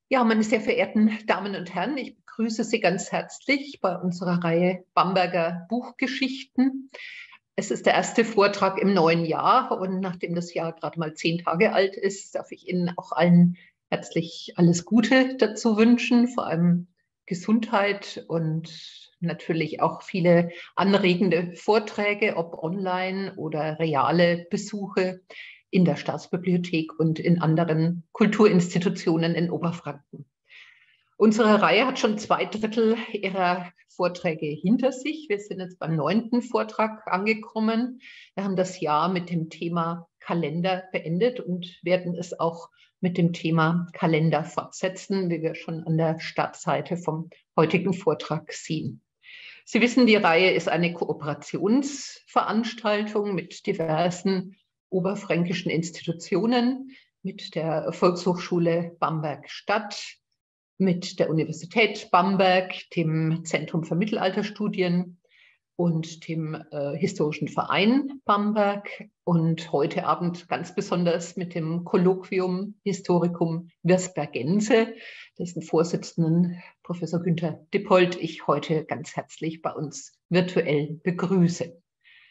Ja, meine sehr verehrten Damen und Herren, ich begrüße Sie ganz herzlich bei unserer Reihe Bamberger Buchgeschichten. Es ist der erste Vortrag im neuen Jahr und nachdem das Jahr gerade mal 10 Tage alt ist, darf ich Ihnen auch allen herzlich alles Gute dazu wünschen, vor allem Gesundheit und natürlich auch viele anregende Vorträge, ob online oder reale Besuche in der Staatsbibliothek und in anderen Kulturinstitutionen in Oberfranken. Unsere Reihe hat schon 2/3 ihrer Vorträge hinter sich. Wir sind jetzt beim 9. Vortrag angekommen. Wir haben das Jahr mit dem Thema Kalender beendet und werden es auch mit dem Thema Kalender fortsetzen, wie wir schon an der Startseite vom heutigen Vortrag sehen. Sie wissen, die Reihe ist eine Kooperationsveranstaltung mit diversen oberfränkischen Institutionen, mit der Volkshochschule Bamberg-Stadt, mit der Universität Bamberg, dem Zentrum für Mittelalterstudien und dem Historischen Verein Bamberg und heute Abend ganz besonders mit dem Kolloquium Historicum Virsbergense, dessen Vorsitzenden Professor Günther Dippold ich heute ganz herzlich bei uns virtuell begrüße.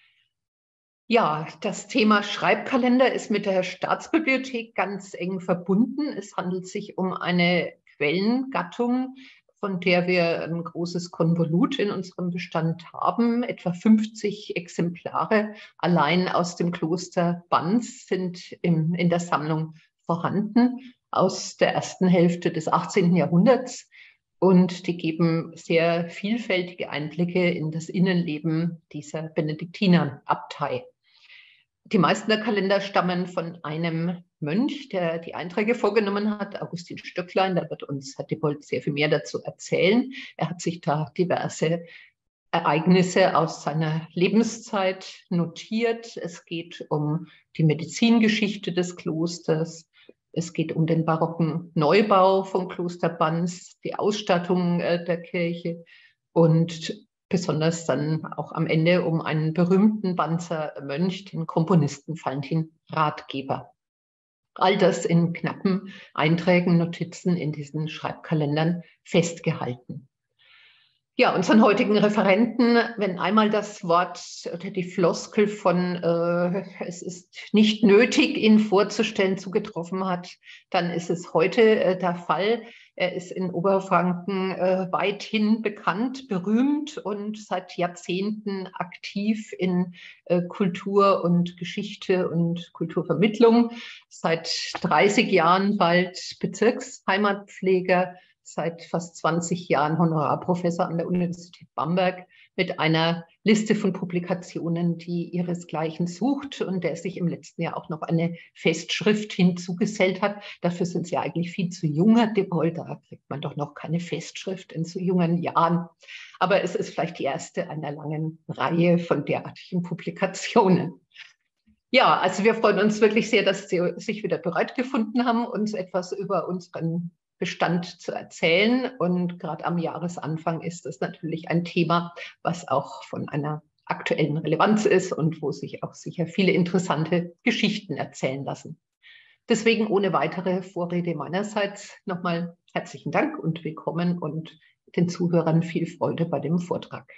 Ja, das Thema Schreibkalender ist mit der Staatsbibliothek ganz eng verbunden. Es handelt sich um eine Quellengattung, von der wir ein großes Konvolut in unserem Bestand haben. Etwa 50 Exemplare allein aus dem Kloster Banz sind in der Sammlung vorhanden, aus der ersten Hälfte des 18. Jahrhunderts. Und die geben sehr vielfältige Einblicke in das Innenleben dieser Benediktinerabtei. Die meisten der Kalender stammen von einem Mönch, der die Einträge vorgenommen hat, Augustin Stöcklein. Da wird uns Herr Dippold sehr viel mehr dazu erzählen. Er hat sich da diverse Ereignisse aus seiner Lebenszeit notiert. Es geht um die Medizingeschichte des Klosters. Es geht um den barocken Neubau von Kloster Banz, die Ausstattung der Kirche und besonders dann auch am Ende um einen berühmten Banzer Mönch, den Komponisten Valentin Rathgeber. All das in knappen Einträgen, Notizen in diesen Schreibkalendern festgehalten. Ja, unseren heutigen Referenten, wenn einmal das Wort oder die Floskel von es ist nicht nötig, ihn vorzustellen, zugetroffen hat, dann ist es heute der Fall. Er ist in Oberfranken weithin bekannt, berühmt und seit Jahrzehnten aktiv in Kultur und Geschichte und Kulturvermittlung. Seit 30 Jahren bald Bezirksheimatpfleger, seit fast 20 Jahren Honorarprofessor an der Universität Bamberg mit einer Liste von Publikationen, die ihresgleichen sucht und der sich im letzten Jahr auch noch eine Festschrift hinzugesellt hat. Dafür sind Sie eigentlich viel zu jung, Herr Dippold, da kriegt man doch noch keine Festschrift in so jungen Jahren. Aber es ist vielleicht die erste einer langen Reihe von derartigen Publikationen. Ja, also wir freuen uns wirklich sehr, dass Sie sich wieder bereit gefunden haben, uns etwas über unseren Bestand zu erzählen. Und gerade am Jahresanfang ist das natürlich ein Thema, was auch von einer aktuellen Relevanz ist und wo sich auch sicher viele interessante Geschichten erzählen lassen. Deswegen ohne weitere Vorrede meinerseits nochmal herzlichen Dank und willkommen und den Zuhörern viel Freude bei dem Vortrag.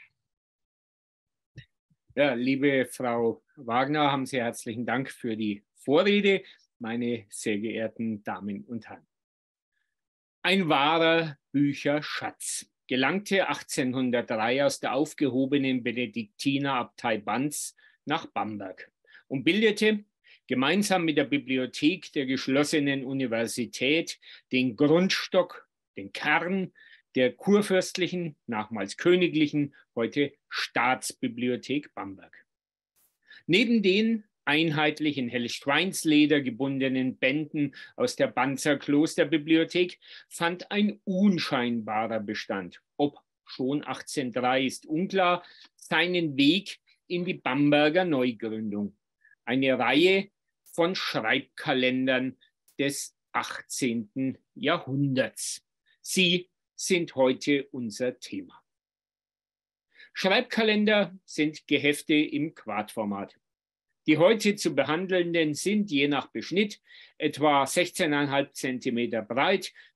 Ja, liebe Frau Wagner, haben Sie herzlichen Dank für die Vorrede, meine sehr geehrten Damen und Herren. Ein wahrer Bücherschatz gelangte 1803 aus der aufgehobenen Benediktinerabtei Banz nach Bamberg und bildete gemeinsam mit der Bibliothek der geschlossenen Universität den Grundstock, den Kern der kurfürstlichen, nachmals königlichen, heute Staatsbibliothek Bamberg. Neben den einheitlich in Hellschweinsleder gebundenen Bänden aus der Banzer Klosterbibliothek fand ein unscheinbarer Bestand, ob schon 1803 ist unklar, seinen Weg in die Bamberger Neugründung. Eine Reihe von Schreibkalendern des 18. Jahrhunderts. Sie sind heute unser Thema. Schreibkalender sind Gehefte im Quadformat. Die heute zu behandelnden sind je nach Beschnitt etwa 16,5 cm breit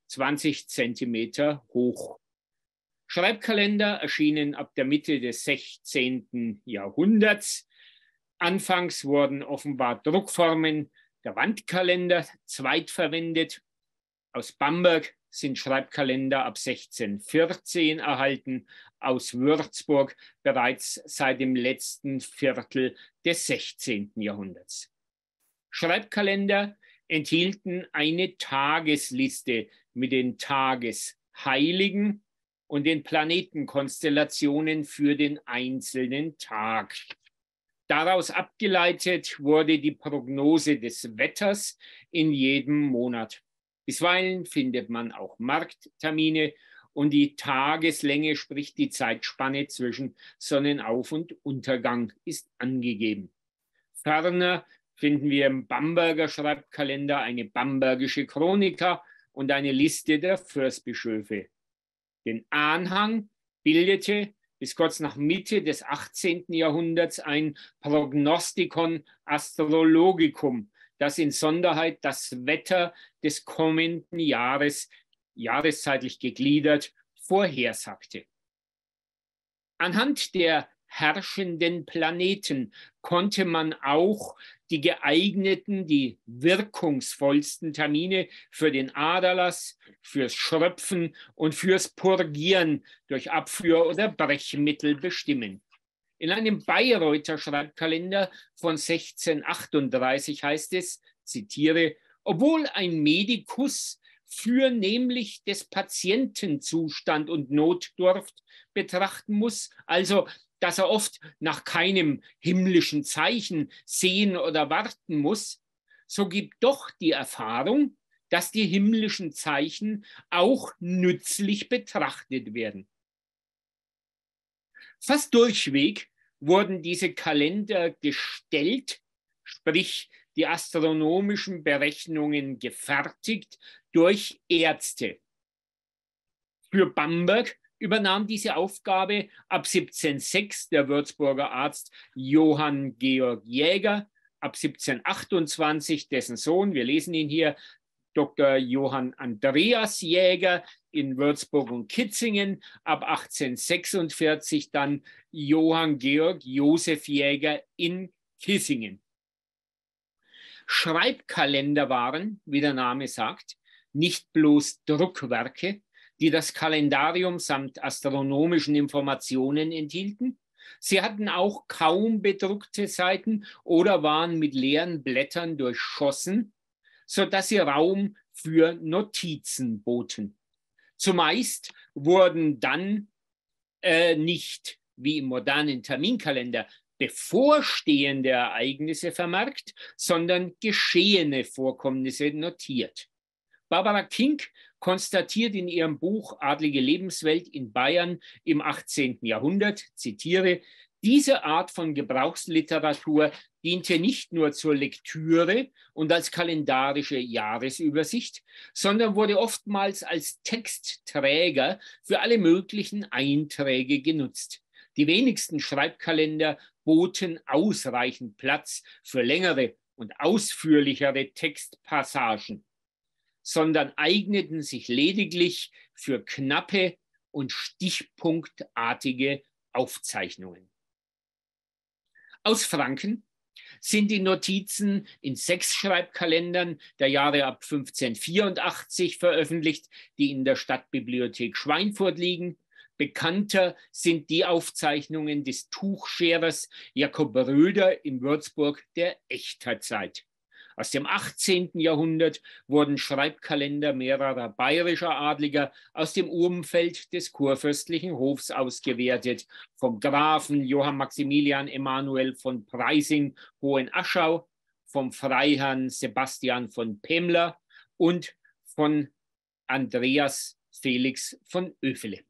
20 Zentimeter hoch. Schreibkalender erschienen ab der Mitte des 16. Jahrhunderts. Anfangs wurden offenbar Druckformen der Wandkalender zweitverwendet. Aus Bamberg sind Schreibkalender ab 1614 erhalten, aus Würzburg bereits seit dem letzten Viertel des 16. Jahrhunderts. Schreibkalender enthielten eine Tagesliste mit den Tagesheiligen und den Planetenkonstellationen für den einzelnen Tag. Daraus abgeleitet wurde die Prognose des Wetters in jedem Monat. Bisweilen findet man auch Markttermine und die Tageslänge, sprich die Zeitspanne zwischen Sonnenauf- und Untergang, ist angegeben. Ferner finden wir im Bamberger Schreibkalender eine bambergische Chronika und eine Liste der Fürstbischöfe. Den Anhang bildete bis kurz nach Mitte des 18. Jahrhunderts ein Prognosticon Astrologicum, das in Sonderheit das Wetter des kommenden Jahres, jahreszeitlich gegliedert, vorhersagte. Anhand der herrschenden Planeten konnte man auch die geeigneten, die wirkungsvollsten Termine für den Aderlass, fürs Schröpfen und fürs Purgieren durch Abführ- oder Brechmittel bestimmen. In einem Bayreuther Schreibkalender von 1638 heißt es, zitiere, obwohl ein Medikus für nämlich des Patienten Zustand und Notdurft betrachten muss, also dass er oft nach keinem himmlischen Zeichen sehen oder warten muss, so gibt doch die Erfahrung, dass die himmlischen Zeichen auch nützlich betrachtet werden. Fast durchweg wurden diese Kalender gestellt, sprich die astronomischen Berechnungen gefertigt durch Ärzte. Für Bamberg übernahm diese Aufgabe ab 1706 der Würzburger Arzt Johann Georg Jäger, ab 1728 dessen Sohn, wir lesen ihn hier, Dr. Johann Andreas Jäger in Würzburg und Kitzingen, ab 1846 dann Johann Georg Joseph Jäger in Kissingen. Schreibkalender waren, wie der Name sagt, nicht bloß Druckwerke, die das Kalendarium samt astronomischen Informationen enthielten. Sie hatten auch kaum bedruckte Seiten oder waren mit leeren Blättern durchschossen, sodass sie Raum für Notizen boten. Zumeist wurden dann nicht wie im modernen Terminkalender bevorstehende Ereignisse vermerkt, sondern geschehene Vorkommnisse notiert. Barbara King konstatiert in ihrem Buch Adlige Lebenswelt in Bayern im 18. Jahrhundert, zitiere, diese Art von Gebrauchsliteratur diente nicht nur zur Lektüre und als kalendarische Jahresübersicht, sondern wurde oftmals als Textträger für alle möglichen Einträge genutzt. Die wenigsten Schreibkalender boten ausreichend Platz für längere und ausführlichere Textpassagen, sondern eigneten sich lediglich für knappe und stichpunktartige Aufzeichnungen. Aus Franken sind die Notizen in 6 Schreibkalendern der Jahre ab 1584 veröffentlicht, die in der Stadtbibliothek Schweinfurt liegen. Bekannter sind die Aufzeichnungen des Tuchscherers Jakob Röder in Würzburg der Echterzeit. Aus dem 18. Jahrhundert wurden Schreibkalender mehrerer bayerischer Adliger aus dem Umfeld des kurfürstlichen Hofs ausgewertet, vom Grafen Johann Maximilian Emanuel von Preysing Hohenaschau, vom Freiherrn Sebastian von Pemler und von Andreas Felix von Oefele.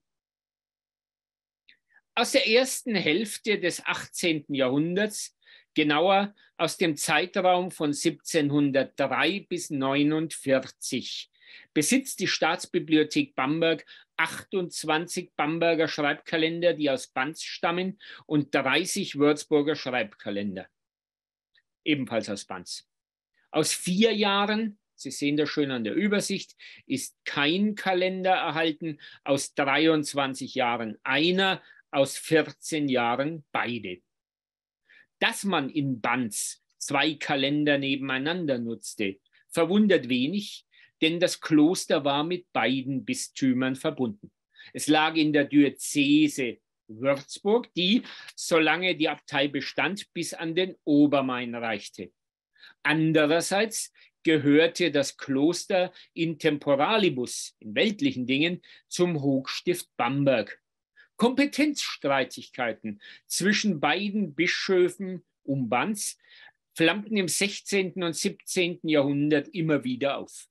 Aus der ersten Hälfte des 18. Jahrhunderts, genauer aus dem Zeitraum von 1703 bis 1749, besitzt die Staatsbibliothek Bamberg 28 Bamberger Schreibkalender, die aus Banz stammen, und 30 Würzburger Schreibkalender, ebenfalls aus Banz. Aus 4 Jahren Sie sehen das schön an der Übersicht, ist kein Kalender erhalten, aus 23 Jahren einer, aus 14 Jahren beide. Dass man in Banz 2 Kalender nebeneinander nutzte, verwundert wenig, denn das Kloster war mit beiden Bistümern verbunden. Es lag in der Diözese Würzburg, die, solange die Abtei bestand, bis an den Obermain reichte. Andererseits gehörte das Kloster in temporalibus, in weltlichen Dingen, zum Hochstift Bamberg. Kompetenzstreitigkeiten zwischen beiden Bischöfen um Banz flammten im 16. und 17. Jahrhundert immer wieder auf.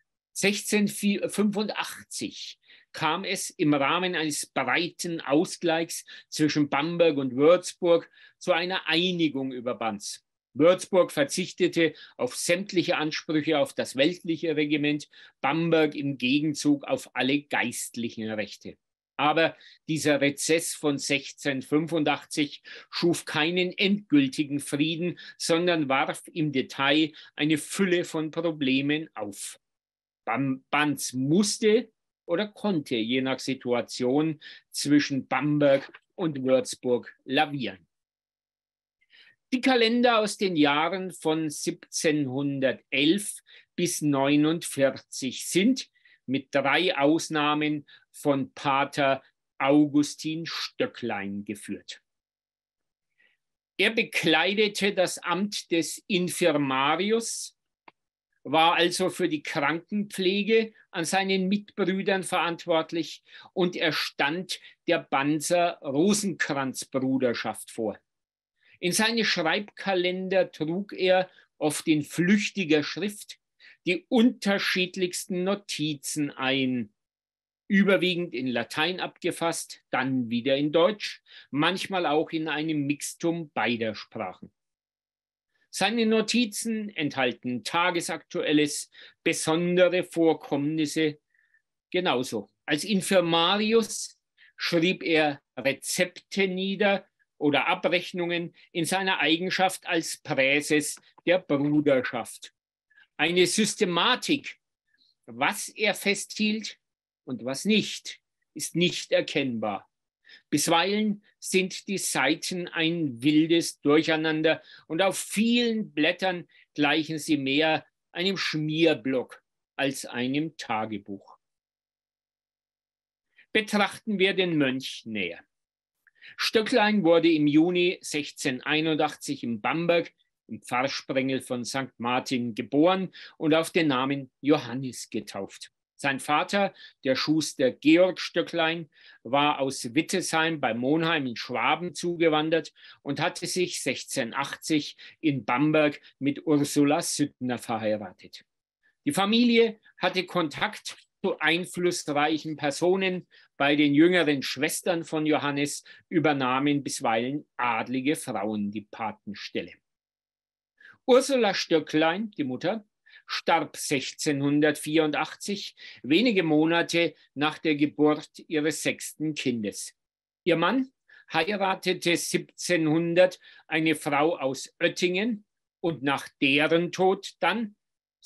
1685 kam es im Rahmen eines breiten Ausgleichs zwischen Bamberg und Würzburg zu einer Einigung über Banz. Würzburg verzichtete auf sämtliche Ansprüche auf das weltliche Regiment, Bamberg im Gegenzug auf alle geistlichen Rechte. Aber dieser Rezess von 1685 schuf keinen endgültigen Frieden, sondern warf im Detail eine Fülle von Problemen auf. Banz musste oder konnte je nach Situation zwischen Bamberg und Würzburg lavieren. Die Kalender aus den Jahren von 1711 bis 49 sind mit 3 Ausnahmen von Pater Augustin Stöcklein geführt. Er bekleidete das Amt des Infirmarius, war also für die Krankenpflege an seinen Mitbrüdern verantwortlich und er stand der Banzer Rosenkranzbruderschaft vor. In seine Schreibkalender trug er oft in flüchtiger Schrift die unterschiedlichsten Notizen ein, überwiegend in Latein abgefasst, dann wieder in Deutsch, manchmal auch in einem Mixtum beider Sprachen. Seine Notizen enthalten tagesaktuelles, besondere Vorkommnisse genauso. Als Infirmarius schrieb er Rezepte nieder oder Abrechnungen in seiner Eigenschaft als Präses der Bruderschaft. Eine Systematik, was er festhielt und was nicht, ist nicht erkennbar. Bisweilen sind die Seiten ein wildes Durcheinander und auf vielen Blättern gleichen sie mehr einem Schmierblock als einem Tagebuch. Betrachten wir den Mönch näher. Stöcklein wurde im Juni 1681 in Bamberg, im Pfarrsprengel von St. Martin, geboren und auf den Namen Johannes getauft. Sein Vater, der Schuster Georg Stöcklein, war aus Wittesheim bei Monheim in Schwaben zugewandert und hatte sich 1680 in Bamberg mit Ursula Süttner verheiratet. Die Familie hatte Kontakt zu einflussreichen Personen. Bei den jüngeren Schwestern von Johannes übernahmen bisweilen adlige Frauen die Patenstelle. Ursula Stöcklein, die Mutter, starb 1684, wenige Monate nach der Geburt ihres 6. Kindes. Ihr Mann heiratete 1700 eine Frau aus Oettingen und nach deren Tod dann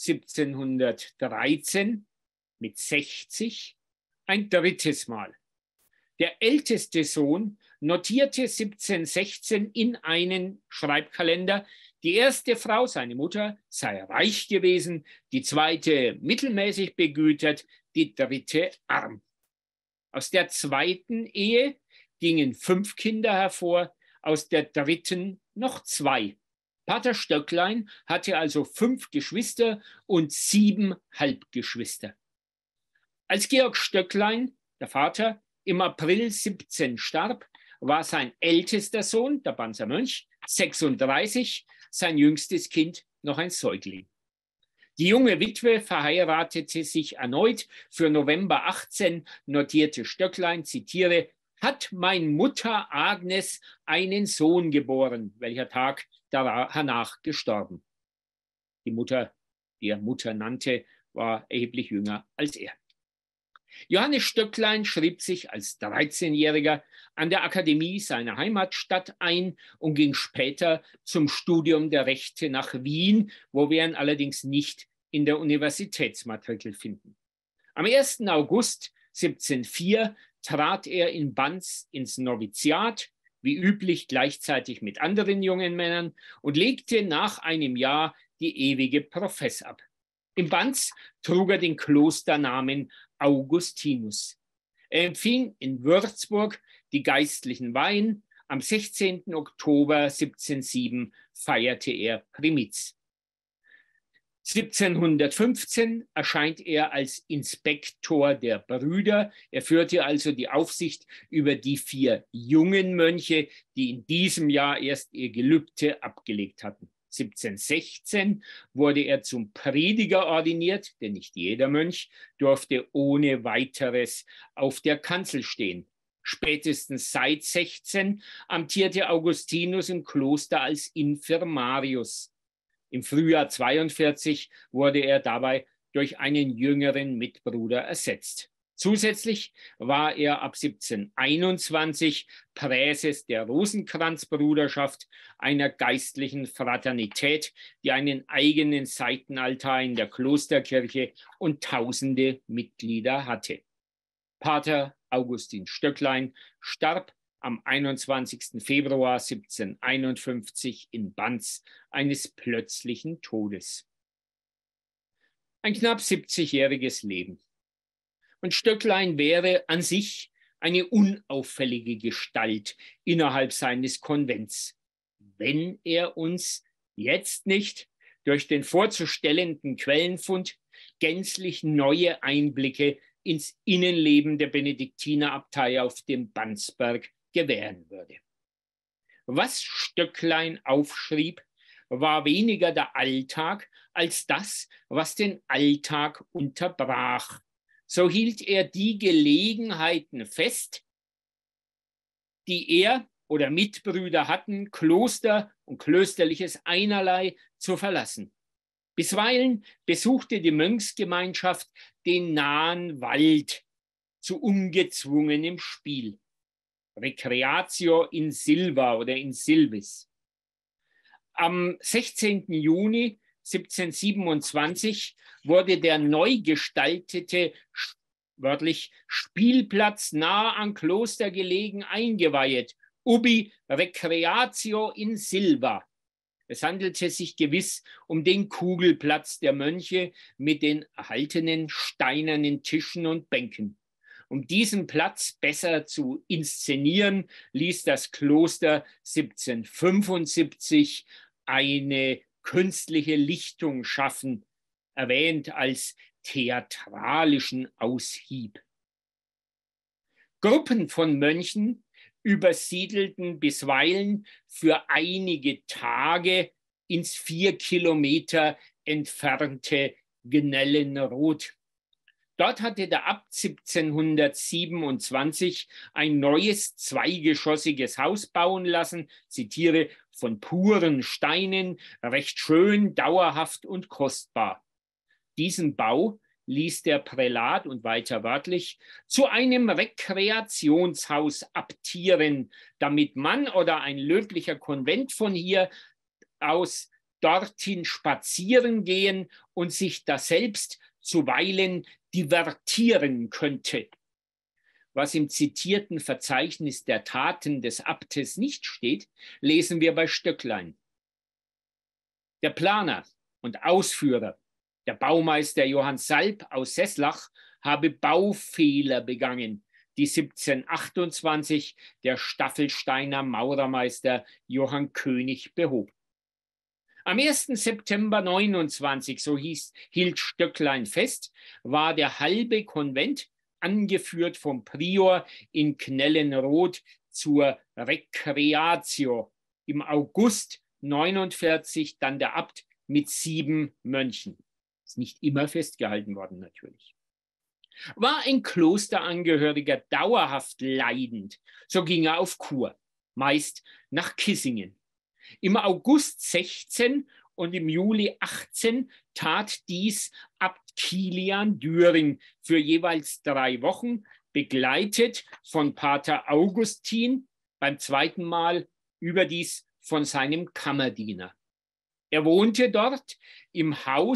1713 mit 60 ein drittes Mal. Der älteste Sohn notierte 1716 in einen Schreibkalender, die erste Frau, seine Mutter, sei reich gewesen, die zweite mittelmäßig begütert, die dritte arm. Aus der zweiten Ehe gingen 5 Kinder hervor, aus der dritten noch 2. Pater Stöcklein hatte also 5 Geschwister und 7 Halbgeschwister. Als Georg Stöcklein, der Vater, im April 17 starb, war sein ältester Sohn, der Banzer Mönch, 36, sein jüngstes Kind noch ein Säugling. Die junge Witwe verheiratete sich erneut. Für November 18 notierte Stöcklein, zitiere, hat mein Mutter Agnes einen Sohn geboren, welcher Tag danach gestorben. Die Mutter, die er Mutter nannte, war erheblich jünger als er. Johannes Stöcklein schrieb sich als 13-Jähriger an der Akademie seiner Heimatstadt ein und ging später zum Studium der Rechte nach Wien, wo wir ihn allerdings nicht in der Universitätsmatrikel finden. Am 1. August 1704 trat er in Banz ins Noviziat, wie üblich gleichzeitig mit anderen jungen Männern, und legte nach einem Jahr die ewige Profess ab. In Banz trug er den Klosternamen Augustinus. Er empfing in Würzburg die geistlichen Weihen. Am 16. Oktober 1707 feierte er Primiz. 1715 erscheint er als Inspektor der Brüder. Er führte also die Aufsicht über die 4 jungen Mönche, die in diesem Jahr erst ihr Gelübde abgelegt hatten. 1716 wurde er zum Prediger ordiniert, denn nicht jeder Mönch durfte ohne weiteres auf der Kanzel stehen. Spätestens seit 16 amtierte Augustinus im Kloster als Infirmarius. Im Frühjahr 42 wurde er dabei durch einen jüngeren Mitbruder ersetzt. Zusätzlich war er ab 1721 Präses der Rosenkranzbruderschaft, einer geistlichen Fraternität, die einen eigenen Seitenaltar in der Klosterkirche und tausende Mitglieder hatte. Pater Augustin Stöcklein starb am 21. Februar 1751 in Banz eines plötzlichen Todes. Ein knapp 70-jähriges Leben. Und Stöcklein wäre an sich eine unauffällige Gestalt innerhalb seines Konvents, wenn er uns jetzt nicht durch den vorzustellenden Quellenfund gänzlich neue Einblicke ins Innenleben der Benediktinerabtei auf dem Banzberg gewähren würde. Was Stöcklein aufschrieb, war weniger der Alltag als das, was den Alltag unterbrach. So hielt er die Gelegenheiten fest, die er oder Mitbrüder hatten, Kloster und Klösterliches einerlei zu verlassen. Bisweilen besuchte die Mönchsgemeinschaft den nahen Wald zu ungezwungenem Spiel. Recreatio in Silva oder in Silvis. Am 16. Juni 1727 wurde der neu gestaltete, wörtlich Spielplatz nahe am Kloster gelegen, eingeweiht. Ubi Recreatio in Silva. Es handelte sich gewiss um den Kugelplatz der Mönche mit den erhaltenen steinernen Tischen und Bänken. Um diesen Platz besser zu inszenieren, ließ das Kloster 1775 eine künstliche Lichtung schaffen, erwähnt als theatralischen Aushieb. Gruppen von Mönchen übersiedelten bisweilen für einige Tage ins 4 Kilometer entfernte Gnellenroth. Dort hatte der Abt 1727 ein neues zweigeschossiges Haus bauen lassen, zitiere, von puren Steinen, recht schön, dauerhaft und kostbar. Diesen Bau ließ der Prälat, und weiter wörtlich, zu einem Rekreationshaus abtieren, damit man oder ein löblicher Konvent von hier aus dorthin spazieren gehen und sich daselbst zuweilen divertieren könnte. Was im zitierten Verzeichnis der Taten des Abtes nicht steht, lesen wir bei Stöcklein. Der Planer und Ausführer, der Baumeister Johann Salb aus Seßlach, habe Baufehler begangen, die 1728 der Staffelsteiner Maurermeister Johann König behob. Am 1. September 29, so hielt Stöcklein fest, war der halbe Konvent, angeführt vom Prior in Gnellenroth, zur Recreatio. Im August 49 dann der Abt mit 7 Mönchen. Ist nicht immer festgehalten worden, natürlich. War ein Klosterangehöriger dauerhaft leidend, so ging er auf Kur, meist nach Kissingen. Im August 16 und im Juli 18 tat dies Abt Kilian Düring für jeweils 3 Wochen, begleitet von Pater Augustin, beim zweiten Mal überdies von seinem Kammerdiener. Er wohnte dort im Haus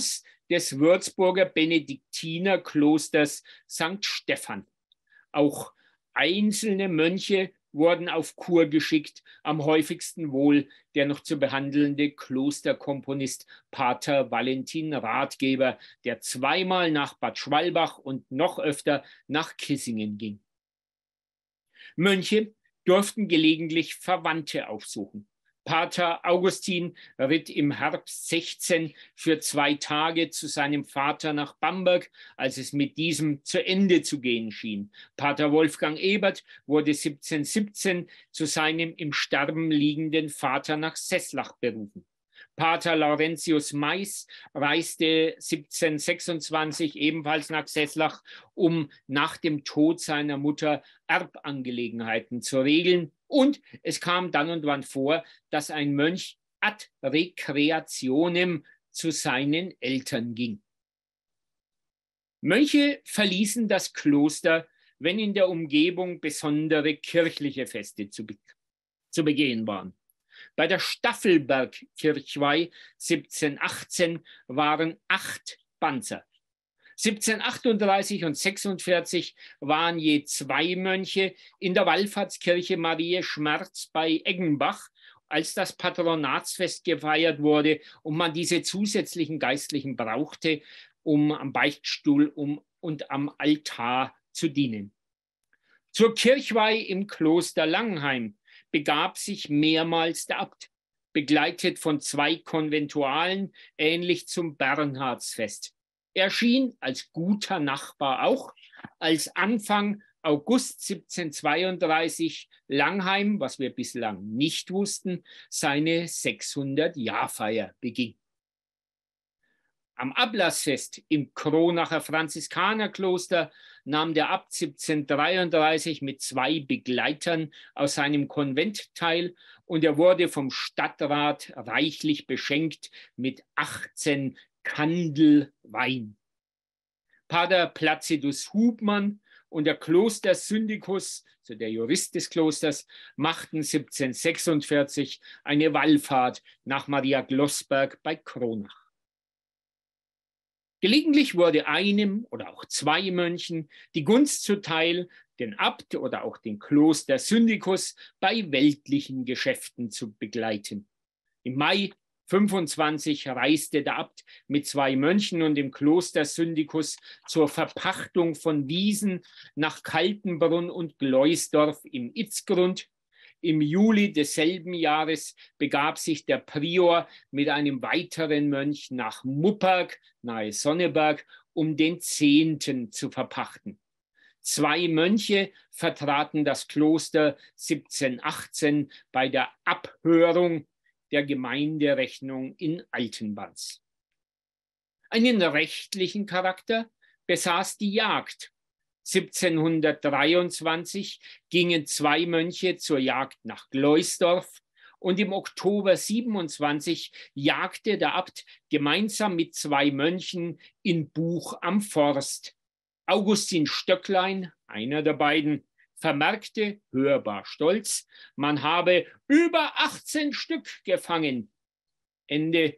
des Würzburger Benediktinerklosters St. Stephan. Auch einzelne Mönche wurden auf Kur geschickt, am häufigsten wohl der noch zu behandelnde Klosterkomponist Pater Valentin Ratgeber, der zweimal nach Bad Schwalbach und noch öfter nach Kissingen ging. Mönche durften gelegentlich Verwandte aufsuchen. Pater Augustin ritt im Herbst 16 für 2 Tage zu seinem Vater nach Bamberg, als es mit diesem zu Ende zu gehen schien. Pater Wolfgang Ebert wurde 1717 zu seinem im Sterben liegenden Vater nach Seßlach berufen. Pater Laurentius Mais reiste 1726 ebenfalls nach Seßlach, um nach dem Tod seiner Mutter Erbangelegenheiten zu regeln. Und es kam dann und wann vor, dass ein Mönch ad recreationem zu seinen Eltern ging. Mönche verließen das Kloster, wenn in der Umgebung besondere kirchliche Feste zu begehen waren. Bei der Staffelberg-Kirchweih 1718 waren 8 Banzer. 1738 und 46 waren je 2 Mönche in der Wallfahrtskirche Mariä Schmerz bei Eggenbach, als das Patronatsfest gefeiert wurde und man diese zusätzlichen Geistlichen brauchte, um am Beichtstuhl und am Altar zu dienen. Zur Kirchweih im Kloster Langenheim begab sich mehrmals der Abt, begleitet von 2 Konventualen, ähnlich zum Bernhardsfest. Er schien als guter Nachbar auch, als Anfang August 1732 Langheim, was wir bislang nicht wussten, seine 600-Jahrfeier beging. Am Ablassfest im Kronacher Franziskanerkloster nahm der Abt 1733 mit 2 Begleitern aus seinem Konvent teil und er wurde vom Stadtrat reichlich beschenkt mit 18 Kandel Wein. Pater Placidus Hubmann und der Klostersyndikus, also der Jurist des Klosters, machten 1746 eine Wallfahrt nach Maria Glossberg bei Kronach. Gelegentlich wurde einem oder auch 2 Mönchen die Gunst zuteil, den Abt oder auch den Klostersyndikus bei weltlichen Geschäften zu begleiten. Im Mai 25 reiste der Abt mit 2 Mönchen und dem Klostersyndikus zur Verpachtung von Wiesen nach Kaltenbrunn und Gleusdorf im Itzgrund. Im Juli desselben Jahres begab sich der Prior mit einem weiteren Mönch nach Mupperg, nahe Sonneberg, um den 10. zu verpachten. 2 Mönche vertraten das Kloster 1718 bei der Abhörung der Gemeinderechnung in Altenbanz. Einen rechtlichen Charakter besaß die Jagd. 1723 gingen 2 Mönche zur Jagd nach Gleusdorf und im Oktober 27 jagte der Abt gemeinsam mit 2 Mönchen in Buch am Forst. Augustin Stöcklein, einer der beiden, vermerkte, hörbar stolz, man habe über 18 Stück gefangen. Ende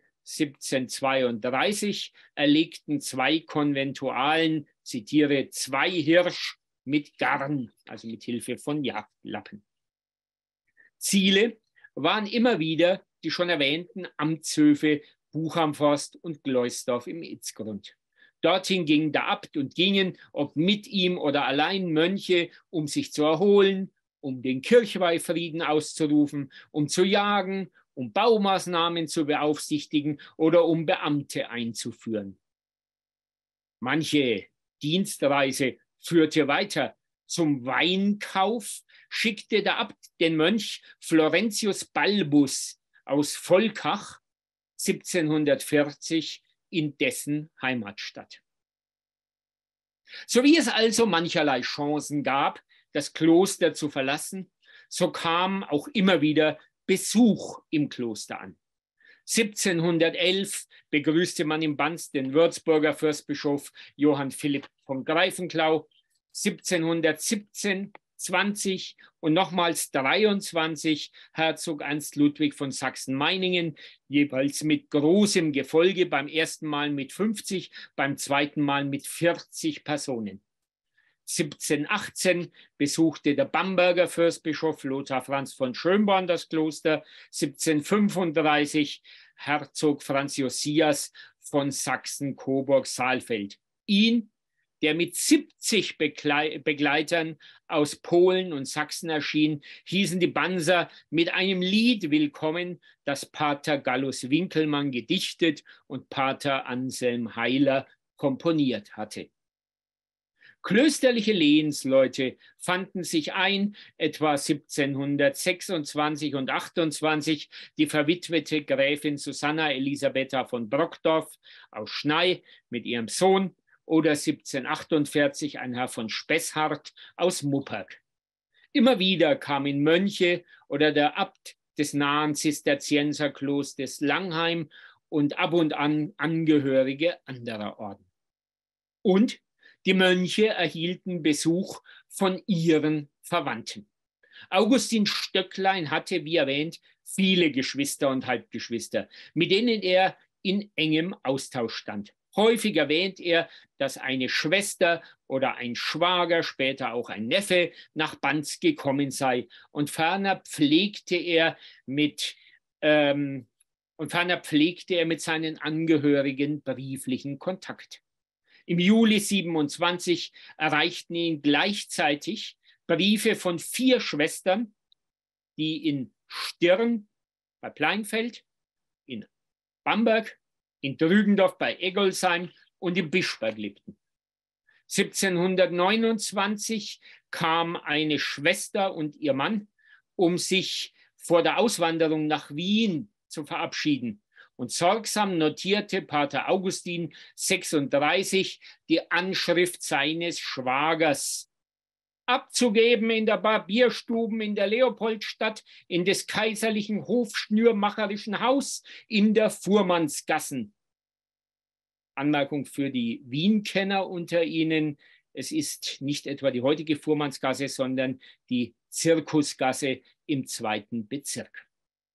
1732 erlegten 2 Konventualen, zitiere, 2 Hirsch mit Garn, also mit Hilfe von Jagdlappen. Ziele waren immer wieder die schon erwähnten Amtshöfe Buch am Forst und Gleusdorf im Itzgrund. Dorthin ging der Abt und gingen, ob mit ihm oder allein, Mönche, um sich zu erholen, um den Kirchweihfrieden auszurufen, um zu jagen, um Baumaßnahmen zu beaufsichtigen oder um Beamte einzuführen. Manche Dienstreise führte weiter. Zum Weinkauf schickte der Abt den Mönch Florentius Balbus aus Volkach 1740 in dessen Heimatstadt. So wie es also mancherlei Chancen gab, das Kloster zu verlassen, so kam auch immer wieder Besuch im Kloster an. 1711 begrüßte man im Banz den Würzburger Fürstbischof Johann Philipp von Greifenklau. 1717 20 und nochmals 23 Herzog Ernst Ludwig von Sachsen-Meiningen, jeweils mit großem Gefolge, beim ersten Mal mit 50, beim zweiten Mal mit 40 Personen. 1718 besuchte der Bamberger Fürstbischof Lothar Franz von Schönborn das Kloster, 1735 Herzog Franz Josias von Sachsen-Coburg-Saalfeld. Ihn, der mit 70 Begleitern aus Polen und Sachsen erschien, hießen die Banser mit einem Lied willkommen, das Pater Gallus Winkelmann gedichtet und Pater Anselm Heiler komponiert hatte. Klösterliche Lehensleute fanden sich ein, etwa 1726 und 28, die verwitwete Gräfin Susanna Elisabetha von Brockdorf aus Schney mit ihrem Sohn oder 1748 ein Herr von Spessart aus Mupperg. Immer wieder kamen Mönche oder der Abt des nahen Zisterzienserklosters Langheim und ab und an Angehörige anderer Orden. Und die Mönche erhielten Besuch von ihren Verwandten. Augustin Stöcklein hatte, wie erwähnt, viele Geschwister und Halbgeschwister, mit denen er in engem Austausch stand. Häufig erwähnt er, dass eine Schwester oder ein Schwager, später auch ein Neffe, nach Banz gekommen sei. Und ferner pflegte er mit seinen Angehörigen brieflichen Kontakt. Im Juli 27 erreichten ihn gleichzeitig Briefe von 4 Schwestern, die in Stirn bei Pleinfeld, in Bamberg, in Drügendorf bei Eggolsheim und in Bischberg lebten. 1729 kam eine Schwester und ihr Mann, um sich vor der Auswanderung nach Wien zu verabschieden. Und sorgsam notierte Pater Augustin 36 die Anschrift seines Schwagers. Abzugeben in der Barbierstuben in der Leopoldstadt, in des kaiserlichen hofschnürmacherischen Haus, in der Fuhrmannsgassen. Anmerkung für die Wien-Kenner unter Ihnen: Es ist nicht etwa die heutige Fuhrmannsgasse, sondern die Zirkusgasse im 2. Bezirk.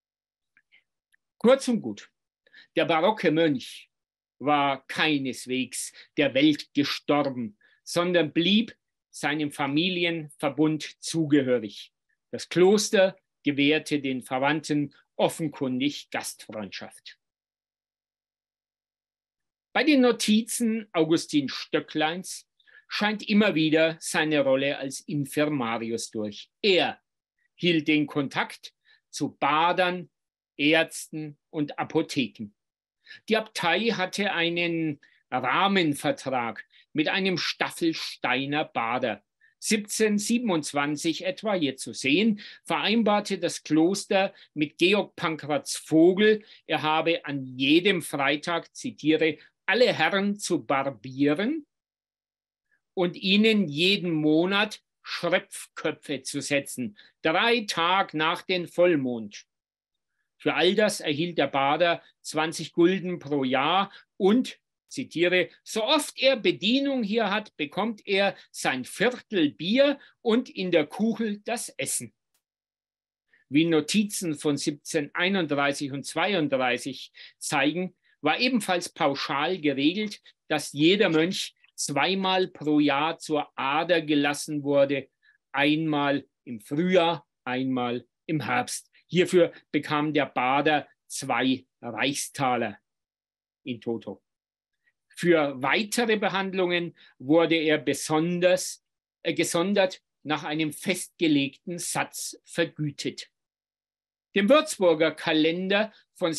Kurz und gut. Der barocke Mönch war keineswegs der Welt gestorben, sondern blieb seinem Familienverbund zugehörig. Das Kloster gewährte den Verwandten offenkundig Gastfreundschaft. Bei den Notizen Augustin Stöckleins scheint immer wieder seine Rolle als Infirmarius durch. Er hielt den Kontakt zu Badern, Ärzten und Apotheken. Die Abtei hatte einen Rahmenvertrag mit einem Staffelsteiner Bader. 1727 etwa, hier zu sehen, vereinbarte das Kloster mit Georg Pankratz Vogel, er habe an jedem Freitag, zitiere, alle Herren zu barbieren und ihnen jeden Monat Schröpfköpfe zu setzen, 3 Tage nach dem Vollmond. Für all das erhielt der Bader 20 Gulden pro Jahr und, zitiere, so oft er Bedienung hier hat, bekommt er sein Viertel Bier und in der Kuchel das Essen. Wie Notizen von 1731 und 32 zeigen, war ebenfalls pauschal geregelt, dass jeder Mönch 2-mal pro Jahr zur Ader gelassen wurde, einmal im Frühjahr, einmal im Herbst. Hierfür bekam der Bader 2 Reichstaler in toto. Für weitere Behandlungen wurde er gesondert nach einem festgelegten Satz vergütet. Dem Würzburger Kalender von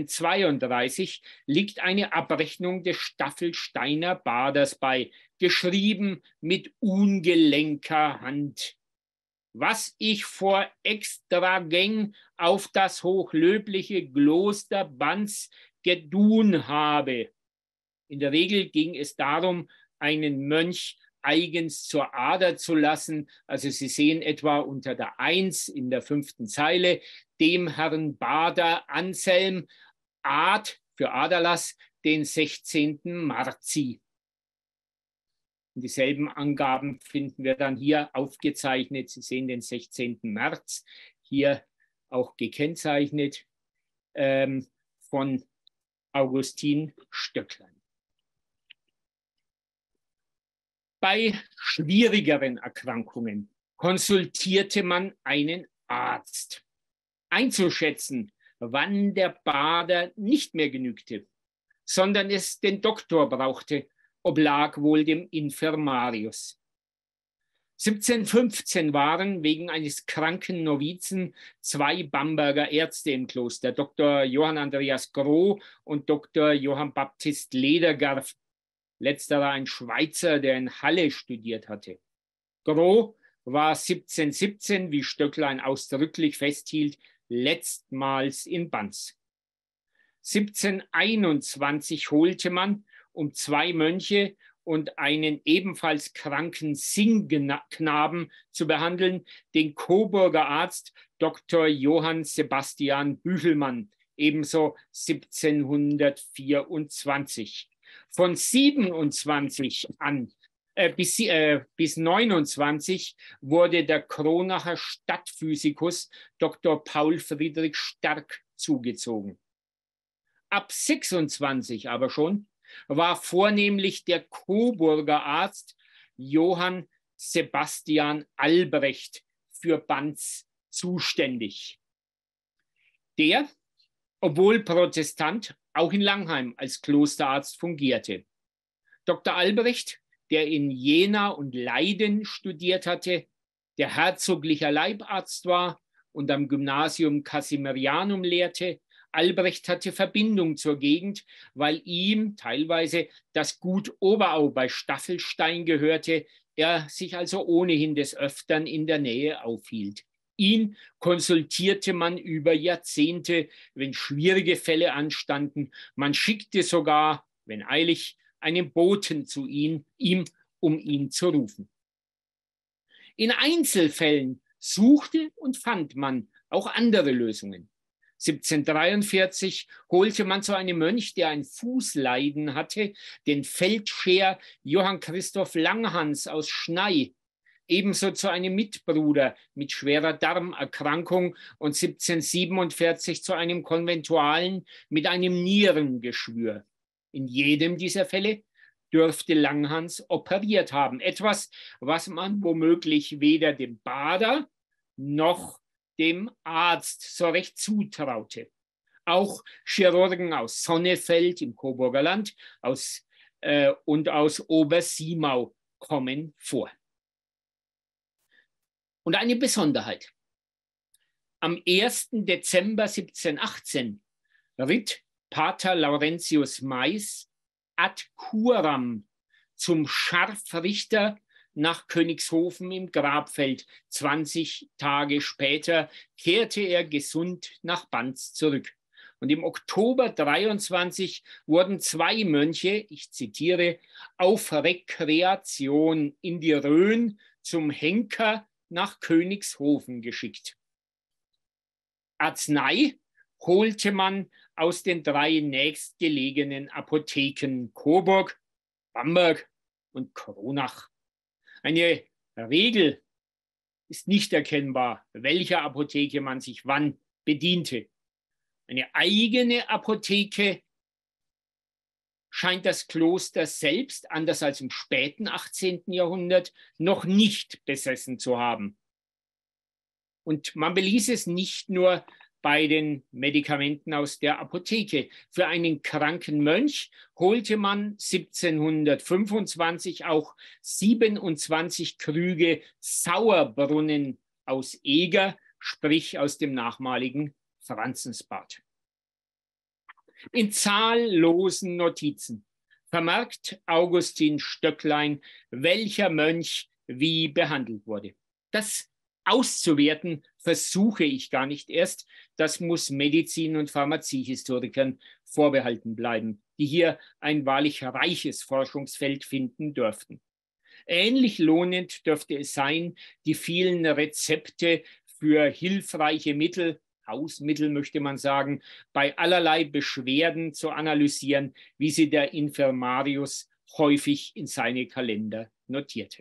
1732 liegt eine Abrechnung des Staffelsteiner Baders bei, geschrieben mit ungelenker Hand. Was ich vor Extragäng auf das hochlöbliche Kloster Banz gedun habe. In der Regel ging es darum, einen Mönch eigens zur Ader zu lassen. Also Sie sehen etwa unter der 1 in der 5. Zeile, dem Herrn Bader Anselm Ad für Aderlass den 16. Marzi. Und dieselben Angaben finden wir dann hier aufgezeichnet. Sie sehen den 16. März, hier auch gekennzeichnet von Augustin Stöcklein. Bei schwierigeren Erkrankungen konsultierte man einen Arzt. Einzuschätzen, wann der Bader nicht mehr genügte, sondern es den Doktor brauchte, oblag wohl dem Infirmarius. 1715 waren wegen eines kranken Novizen 2 Bamberger Ärzte im Kloster, Dr. Johann Andreas Groh und Dr. Johann Baptist Ledergerf, letzterer ein Schweizer, der in Halle studiert hatte. Groh war 1717, wie Stöcklein ausdrücklich festhielt, letztmals in Banz. 1721 holte man, um 2 Mönche und einen ebenfalls kranken Singknaben zu behandeln, den Coburger Arzt Dr. Johann Sebastian Büchelmann, ebenso 1724. Von 27 an bis 29 wurde der Kronacher Stadtphysikus Dr. Paul Friedrich Stark zugezogen. Ab 26 aber schon war vornehmlich der Coburger Arzt Johann Sebastian Albrecht für Banz zuständig. Der, obwohl Protestant, auch in Langheim als Klosterarzt fungierte. Dr. Albrecht, der in Jena und Leiden studiert hatte, der herzoglicher Leibarzt war und am Gymnasium Casimirianum lehrte. Albrecht hatte Verbindung zur Gegend, weil ihm teilweise das Gut Oberau bei Staffelstein gehörte, er sich also ohnehin des Öfteren in der Nähe aufhielt. Ihn konsultierte man über Jahrzehnte, wenn schwierige Fälle anstanden. Man schickte sogar, wenn eilig, einen Boten zu ihm, um ihn zu rufen. In Einzelfällen suchte und fand man auch andere Lösungen. 1743 holte man zu einem Mönch, der ein Fußleiden hatte, den Feldscheer Johann Christoph Langhans aus Schnei, ebenso zu einem Mitbruder mit schwerer Darmerkrankung und 1747 zu einem Konventualen mit einem Nierengeschwür. In jedem dieser Fälle dürfte Langhans operiert haben. Etwas, was man womöglich weder dem Bader noch dem Arzt so recht zutraute. Auch Chirurgen aus Sonnefeld im Coburger Land und aus Obersimau kommen vor. Und eine Besonderheit. Am 1. Dezember 1718 ritt Pater Laurentius Mais ad curam zum Scharfrichter nach Königshofen im Grabfeld. 20 Tage später kehrte er gesund nach Banz zurück. Und im Oktober 23 wurden 2 Mönche, ich zitiere, auf Rekreation in die Rhön zum Henker nach Königshofen geschickt. Arznei holte man aus den 3 nächstgelegenen Apotheken Coburg, Bamberg und Kronach. Eine Regel ist nicht erkennbar, welcher Apotheke man sich wann bediente. Eine eigene Apotheke scheint das Kloster selbst, anders als im späten 18. Jahrhundert, noch nicht besessen zu haben. Und man beließ es nicht nur bei den Medikamenten aus der Apotheke. Für einen kranken Mönch holte man 1725 auch 27 Krüge Sauerbrunnen aus Eger, sprich aus dem nachmaligen Franzensbad. In zahllosen Notizen vermerkt Augustin Stöcklein, welcher Mönch wie behandelt wurde. Das auszuwerten versuche ich gar nicht erst. Das muss Medizin- und Pharmaziehistorikern vorbehalten bleiben, die hier ein wahrlich reiches Forschungsfeld finden dürften. Ähnlich lohnend dürfte es sein, die vielen Rezepte für hilfreiche Mittel, Hausmittel möchte man sagen, bei allerlei Beschwerden zu analysieren, wie sie der Infirmarius häufig in seine Kalender notierte.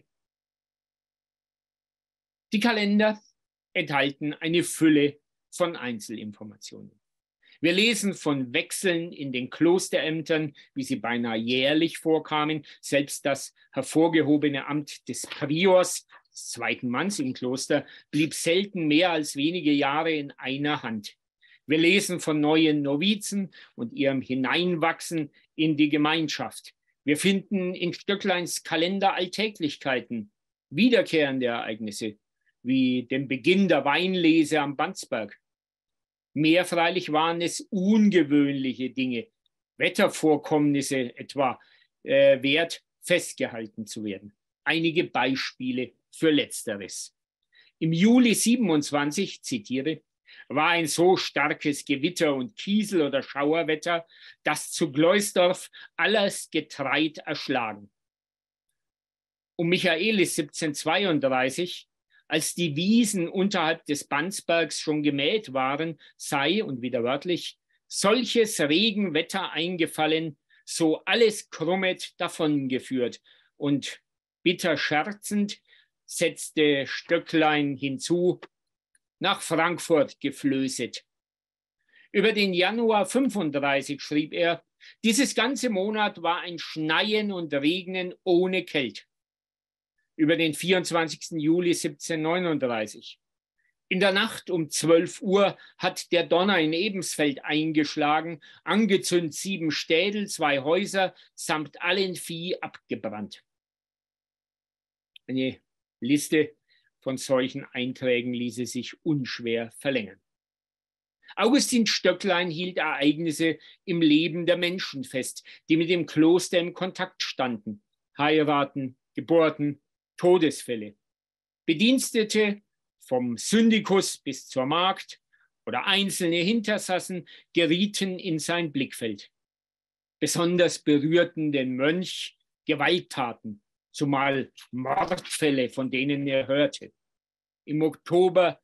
Die Kalender enthalten eine Fülle von Einzelinformationen. Wir lesen von Wechseln in den Klosterämtern, wie sie beinahe jährlich vorkamen. Selbst das hervorgehobene Amt des Priors, des zweiten Manns im Kloster, blieb selten mehr als wenige Jahre in einer Hand. Wir lesen von neuen Novizen und ihrem Hineinwachsen in die Gemeinschaft. Wir finden in Stöckleins Kalender Alltäglichkeiten, wiederkehrende Ereignisse, wie den Beginn der Weinlese am Bandsberg. Mehr freilich waren es ungewöhnliche Dinge, Wettervorkommnisse etwa, wert festgehalten zu werden. Einige Beispiele für Letzteres. Im Juli 27, zitiere, war ein so starkes Gewitter und Kiesel- oder Schauerwetter, dass zu Gleusdorf alles Getreid erschlagen. Um Michaelis 1732, als die Wiesen unterhalb des Bandsbergs schon gemäht waren, sei, und wieder wörtlich, solches Regenwetter eingefallen, so alles krummet davongeführt. Und bitter scherzend setzte Stöcklein hinzu, nach Frankfurt geflößet. Über den Januar 35 schrieb er, dieses ganze Monat war ein Schneien und Regnen ohne Kälte. Über den 24. Juli 1739. In der Nacht um 12 Uhr hat der Donner in Ebensfeld eingeschlagen, angezündet 7 Städel, 2 Häuser samt allen Vieh abgebrannt. Eine Liste von solchen Einträgen ließe sich unschwer verlängern. Augustin Stöcklein hielt Ereignisse im Leben der Menschen fest, die mit dem Kloster im Kontakt standen. Heiraten, Geburten, Todesfälle. Bedienstete vom Syndikus bis zur Magd oder einzelne Hintersassen gerieten in sein Blickfeld. Besonders berührten den Mönch Gewalttaten, zumal Mordfälle, von denen er hörte. Im Oktober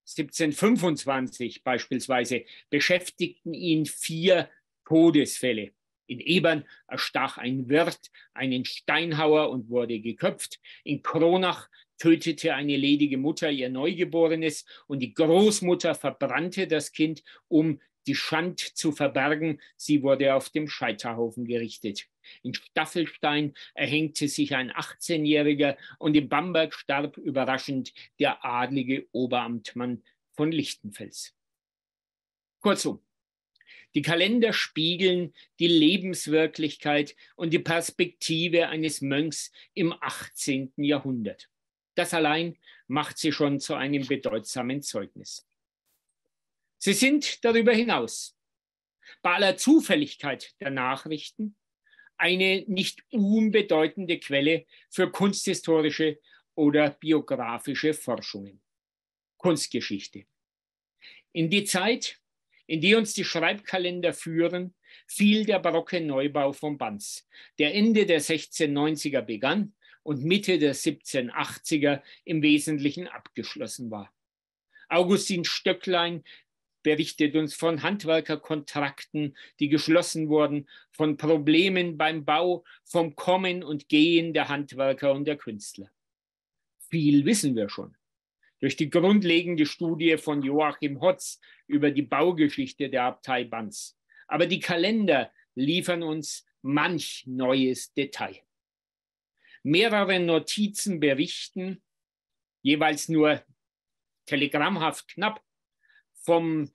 1725 beispielsweise beschäftigten ihn 4 Todesfälle. In Ebern erstach ein Wirt einen Steinhauer und wurde geköpft. In Kronach tötete eine ledige Mutter ihr Neugeborenes und die Großmutter verbrannte das Kind, um die Schand zu verbergen. Sie wurde auf dem Scheiterhaufen gerichtet. In Staffelstein erhängte sich ein 18-Jähriger und in Bamberg starb überraschend der adlige Oberamtmann von Lichtenfels. Kurzum, die Kalender spiegeln die Lebenswirklichkeit und die Perspektive eines Mönchs im 18. Jahrhundert. Das allein macht sie schon zu einem bedeutsamen Zeugnis. Sie sind darüber hinaus, bei aller Zufälligkeit der Nachrichten, eine nicht unbedeutende Quelle für kunsthistorische oder biografische Forschungen. Kunstgeschichte. In die Zeit, in die uns die Schreibkalender führen, fiel der barocke Neubau von Banz, der Ende der 1690er begann und Mitte der 1780er im Wesentlichen abgeschlossen war. Augustin Stöcklein berichtet uns von Handwerkerkontrakten, die geschlossen wurden, von Problemen beim Bau, vom Kommen und Gehen der Handwerker und der Künstler. Viel wissen wir schon. Durch die grundlegende Studie von Joachim Hotz über die Baugeschichte der Abtei Banz. Aber die Kalender liefern uns manch neues Detail. Mehrere Notizen berichten, jeweils nur telegrammhaft knapp, vom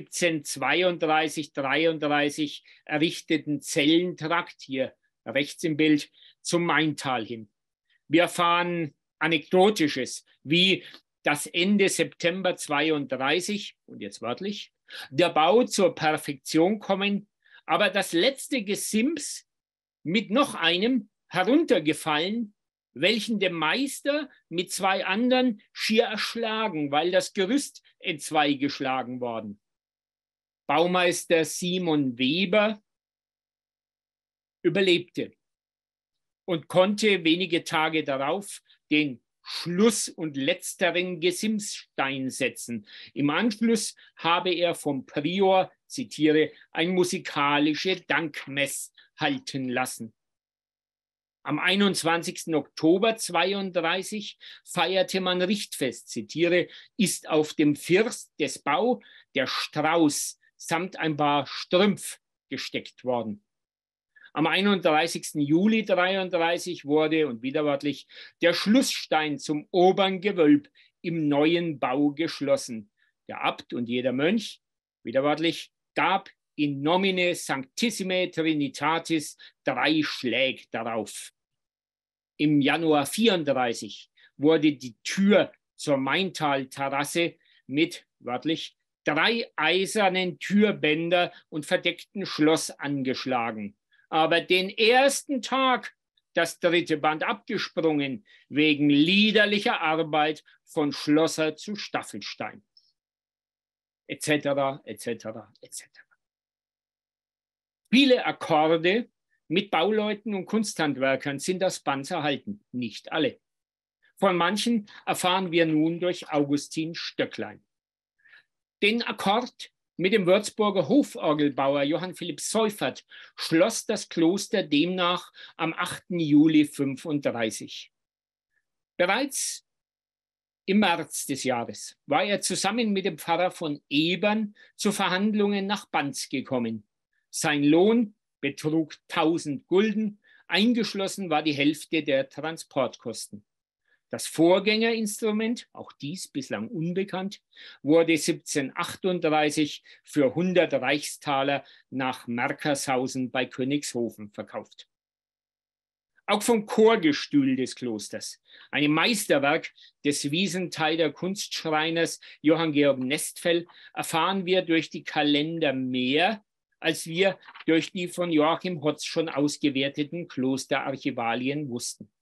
1732-33 errichteten Zellentrakt, hier rechts im Bild, zum Maintal hin. Wir erfahren Anekdotisches, wie das Ende September 32, und jetzt wörtlich, der Bau zur Perfektion kommen, aber das letzte Gesims mit noch einem heruntergefallen, welchen der Meister mit 2 anderen schier erschlagen, weil das Gerüst entzwei geschlagen worden. Baumeister Simon Weber überlebte und konnte wenige Tage darauf den Schluss- und letzteren Gesimsstein setzen. Im Anschluss habe er vom Prior, zitiere, ein musikalische Dankmess halten lassen. Am 21. Oktober 32 feierte man Richtfest, zitiere, ist auf dem First des Bau der Strauß samt ein paar Strümpf gesteckt worden. Am 31. Juli 33 wurde, und wieder wörtlich, der Schlussstein zum oberen Gewölb im neuen Bau geschlossen. Der Abt und jeder Mönch, wieder wörtlich, gab in nomine Sanctissimae Trinitatis 3 Schläge darauf. Im Januar 34 wurde die Tür zur Maintal-Terrasse mit, wörtlich, 3 eisernen Türbänder und verdeckten Schloss angeschlagen. Aber den ersten Tag das 3. Band abgesprungen, wegen liederlicher Arbeit von Schlosser zu Staffelstein. Etc., etc., etc. Viele Akkorde mit Bauleuten und Kunsthandwerkern sind aus Banz erhalten, nicht alle. Von manchen erfahren wir nun durch Augustin Stöcklein. Den Akkord mit dem Würzburger Hoforgelbauer Johann Philipp Seufert schloss das Kloster demnach am 8. Juli 35. Bereits im März des Jahres war er zusammen mit dem Pfarrer von Ebern zu Verhandlungen nach Banz gekommen. Sein Lohn betrug 1000 Gulden, eingeschlossen war die Hälfte der Transportkosten. Das Vorgängerinstrument, auch dies bislang unbekannt, wurde 1738 für 100 Reichstaler nach Merkershausen bei Königshofen verkauft. Auch vom Chorgestühl des Klosters, einem Meisterwerk des Wiesentheider Kunstschreiners Johann Georg Nestfell, erfahren wir durch die Kalender mehr, als wir durch die von Joachim Hotz schon ausgewerteten Klosterarchivalien wussten.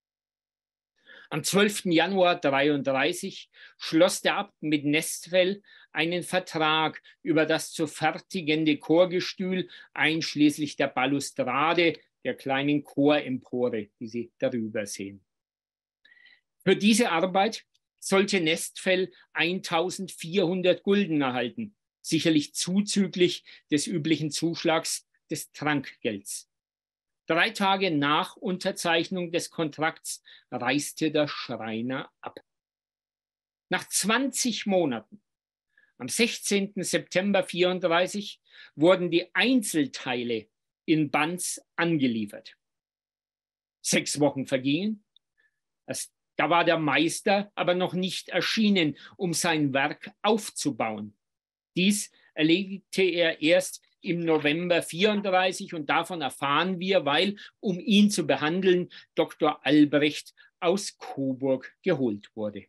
Am 12. Januar 33 schloss der Abt mit Nestfell einen Vertrag über das zu fertigende Chorgestühl einschließlich der Balustrade der kleinen Chorempore, die Sie darüber sehen. Für diese Arbeit sollte Nestfell 1400 Gulden erhalten, sicherlich zuzüglich des üblichen Zuschlags des Trankgelds. 3 Tage nach Unterzeichnung des Kontrakts reiste der Schreiner ab. Nach 20 Monaten, am 16. September 34, wurden die Einzelteile in Banz angeliefert. 6 Wochen vergingen. Da war der Meister aber noch nicht erschienen, um sein Werk aufzubauen. Dies erledigte er erst im November 34 und davon erfahren wir, weil, um ihn zu behandeln, Dr. Albrecht aus Coburg geholt wurde.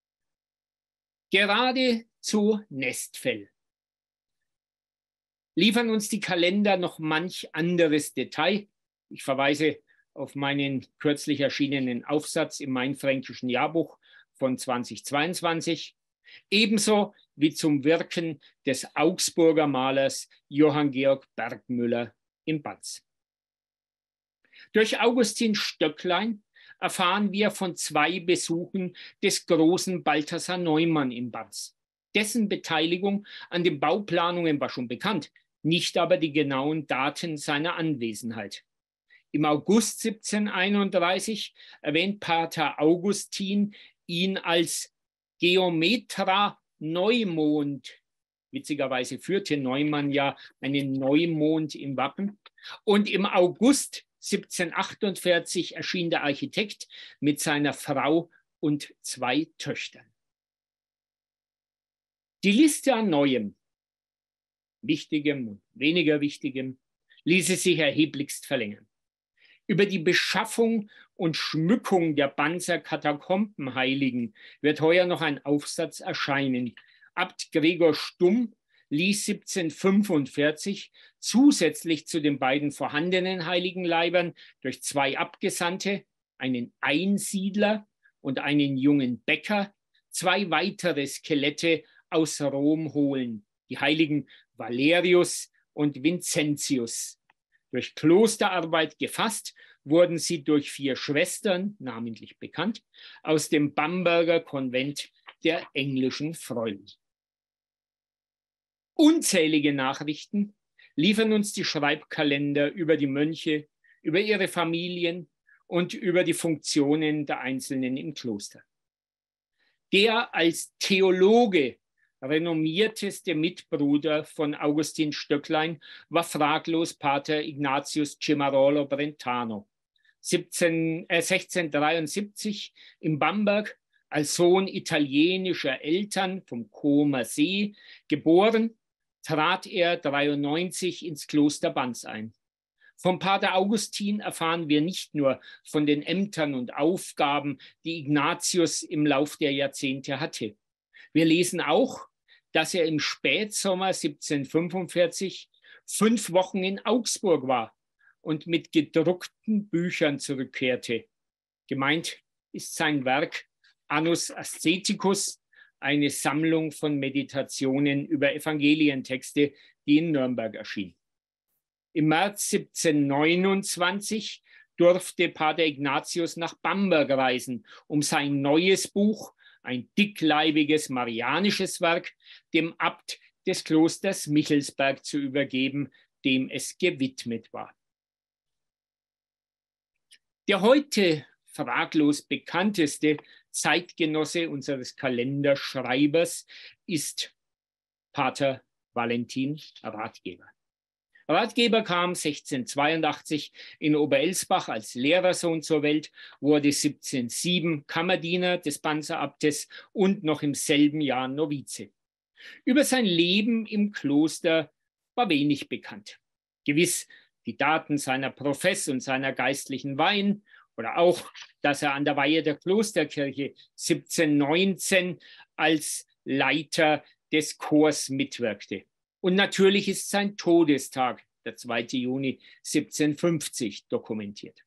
Gerade zu Nestfell liefern uns die Kalender noch manch anderes Detail. Ich verweise auf meinen kürzlich erschienenen Aufsatz im Mainfränkischen Jahrbuch von 2022. Ebenso wie zum Wirken des Augsburger Malers Johann Georg Bergmüller in Banz. Durch Augustin Stöcklein erfahren wir von 2 Besuchen des großen Balthasar Neumann in Banz. Dessen Beteiligung an den Bauplanungen war schon bekannt, nicht aber die genauen Daten seiner Anwesenheit. Im August 1731 erwähnt Pater Augustin ihn als Geometra Neumond. Witzigerweise führte Neumann ja einen Neumond im Wappen. Und im August 1748 erschien der Architekt mit seiner Frau und 2 Töchtern. Die Liste an Neuem, Wichtigem und weniger Wichtigem, ließe sich erheblichst verlängern. Über die Beschaffung und Schmückung der Banzer Katakombenheiligen wird heuer noch ein Aufsatz erscheinen. Abt Gregor Stumm ließ 1745 zusätzlich zu den beiden vorhandenen Heiligenleibern durch 2 Abgesandte, einen Einsiedler und einen jungen Bäcker, 2 weitere Skelette aus Rom holen, die Heiligen Valerius und Vincentius. Durch Klosterarbeit gefasst wurden sie durch 4 Schwestern, namentlich bekannt, aus dem Bamberger Konvent der englischen Fräulein. Unzählige Nachrichten liefern uns die Schreibkalender über die Mönche, über ihre Familien und über die Funktionen der Einzelnen im Kloster. Der als Theologe renommierteste Mitbruder von Augustin Stöcklein war fraglos Pater Ignatius Cimarolo Brentano. 1673 in Bamberg als Sohn italienischer Eltern vom Comer See geboren, trat er 93 ins Kloster Banz ein. Vom Pater Augustin erfahren wir nicht nur von den Ämtern und Aufgaben, die Ignatius im Lauf der Jahrzehnte hatte. Wir lesen auch, dass er im Spätsommer 1745 5 Wochen in Augsburg war und mit gedruckten Büchern zurückkehrte. Gemeint ist sein Werk Annus Asceticus, eine Sammlung von Meditationen über Evangelientexte, die in Nürnberg erschien. Im März 1729 durfte Pater Ignatius nach Bamberg reisen, um sein neues Buch, ein dickleibiges marianisches Werk, dem Abt des Klosters Michelsberg zu übergeben, dem es gewidmet war. Der heute fraglos bekannteste Zeitgenosse unseres Kalenderschreibers ist Pater Valentin Rathgeber. Rathgeber kam 1682 in Oberelsbach als Lehrersohn zur Welt, wurde 1707 Kammerdiener des Banzerabtes und noch im selben Jahr Novize. Über sein Leben im Kloster war wenig bekannt. Gewiss die Daten seiner Profess und seiner geistlichen Weihen oder auch, dass er an der Weihe der Klosterkirche 1719 als Leiter des Chors mitwirkte. Und natürlich ist sein Todestag, der 2. Juni 1750, dokumentiert.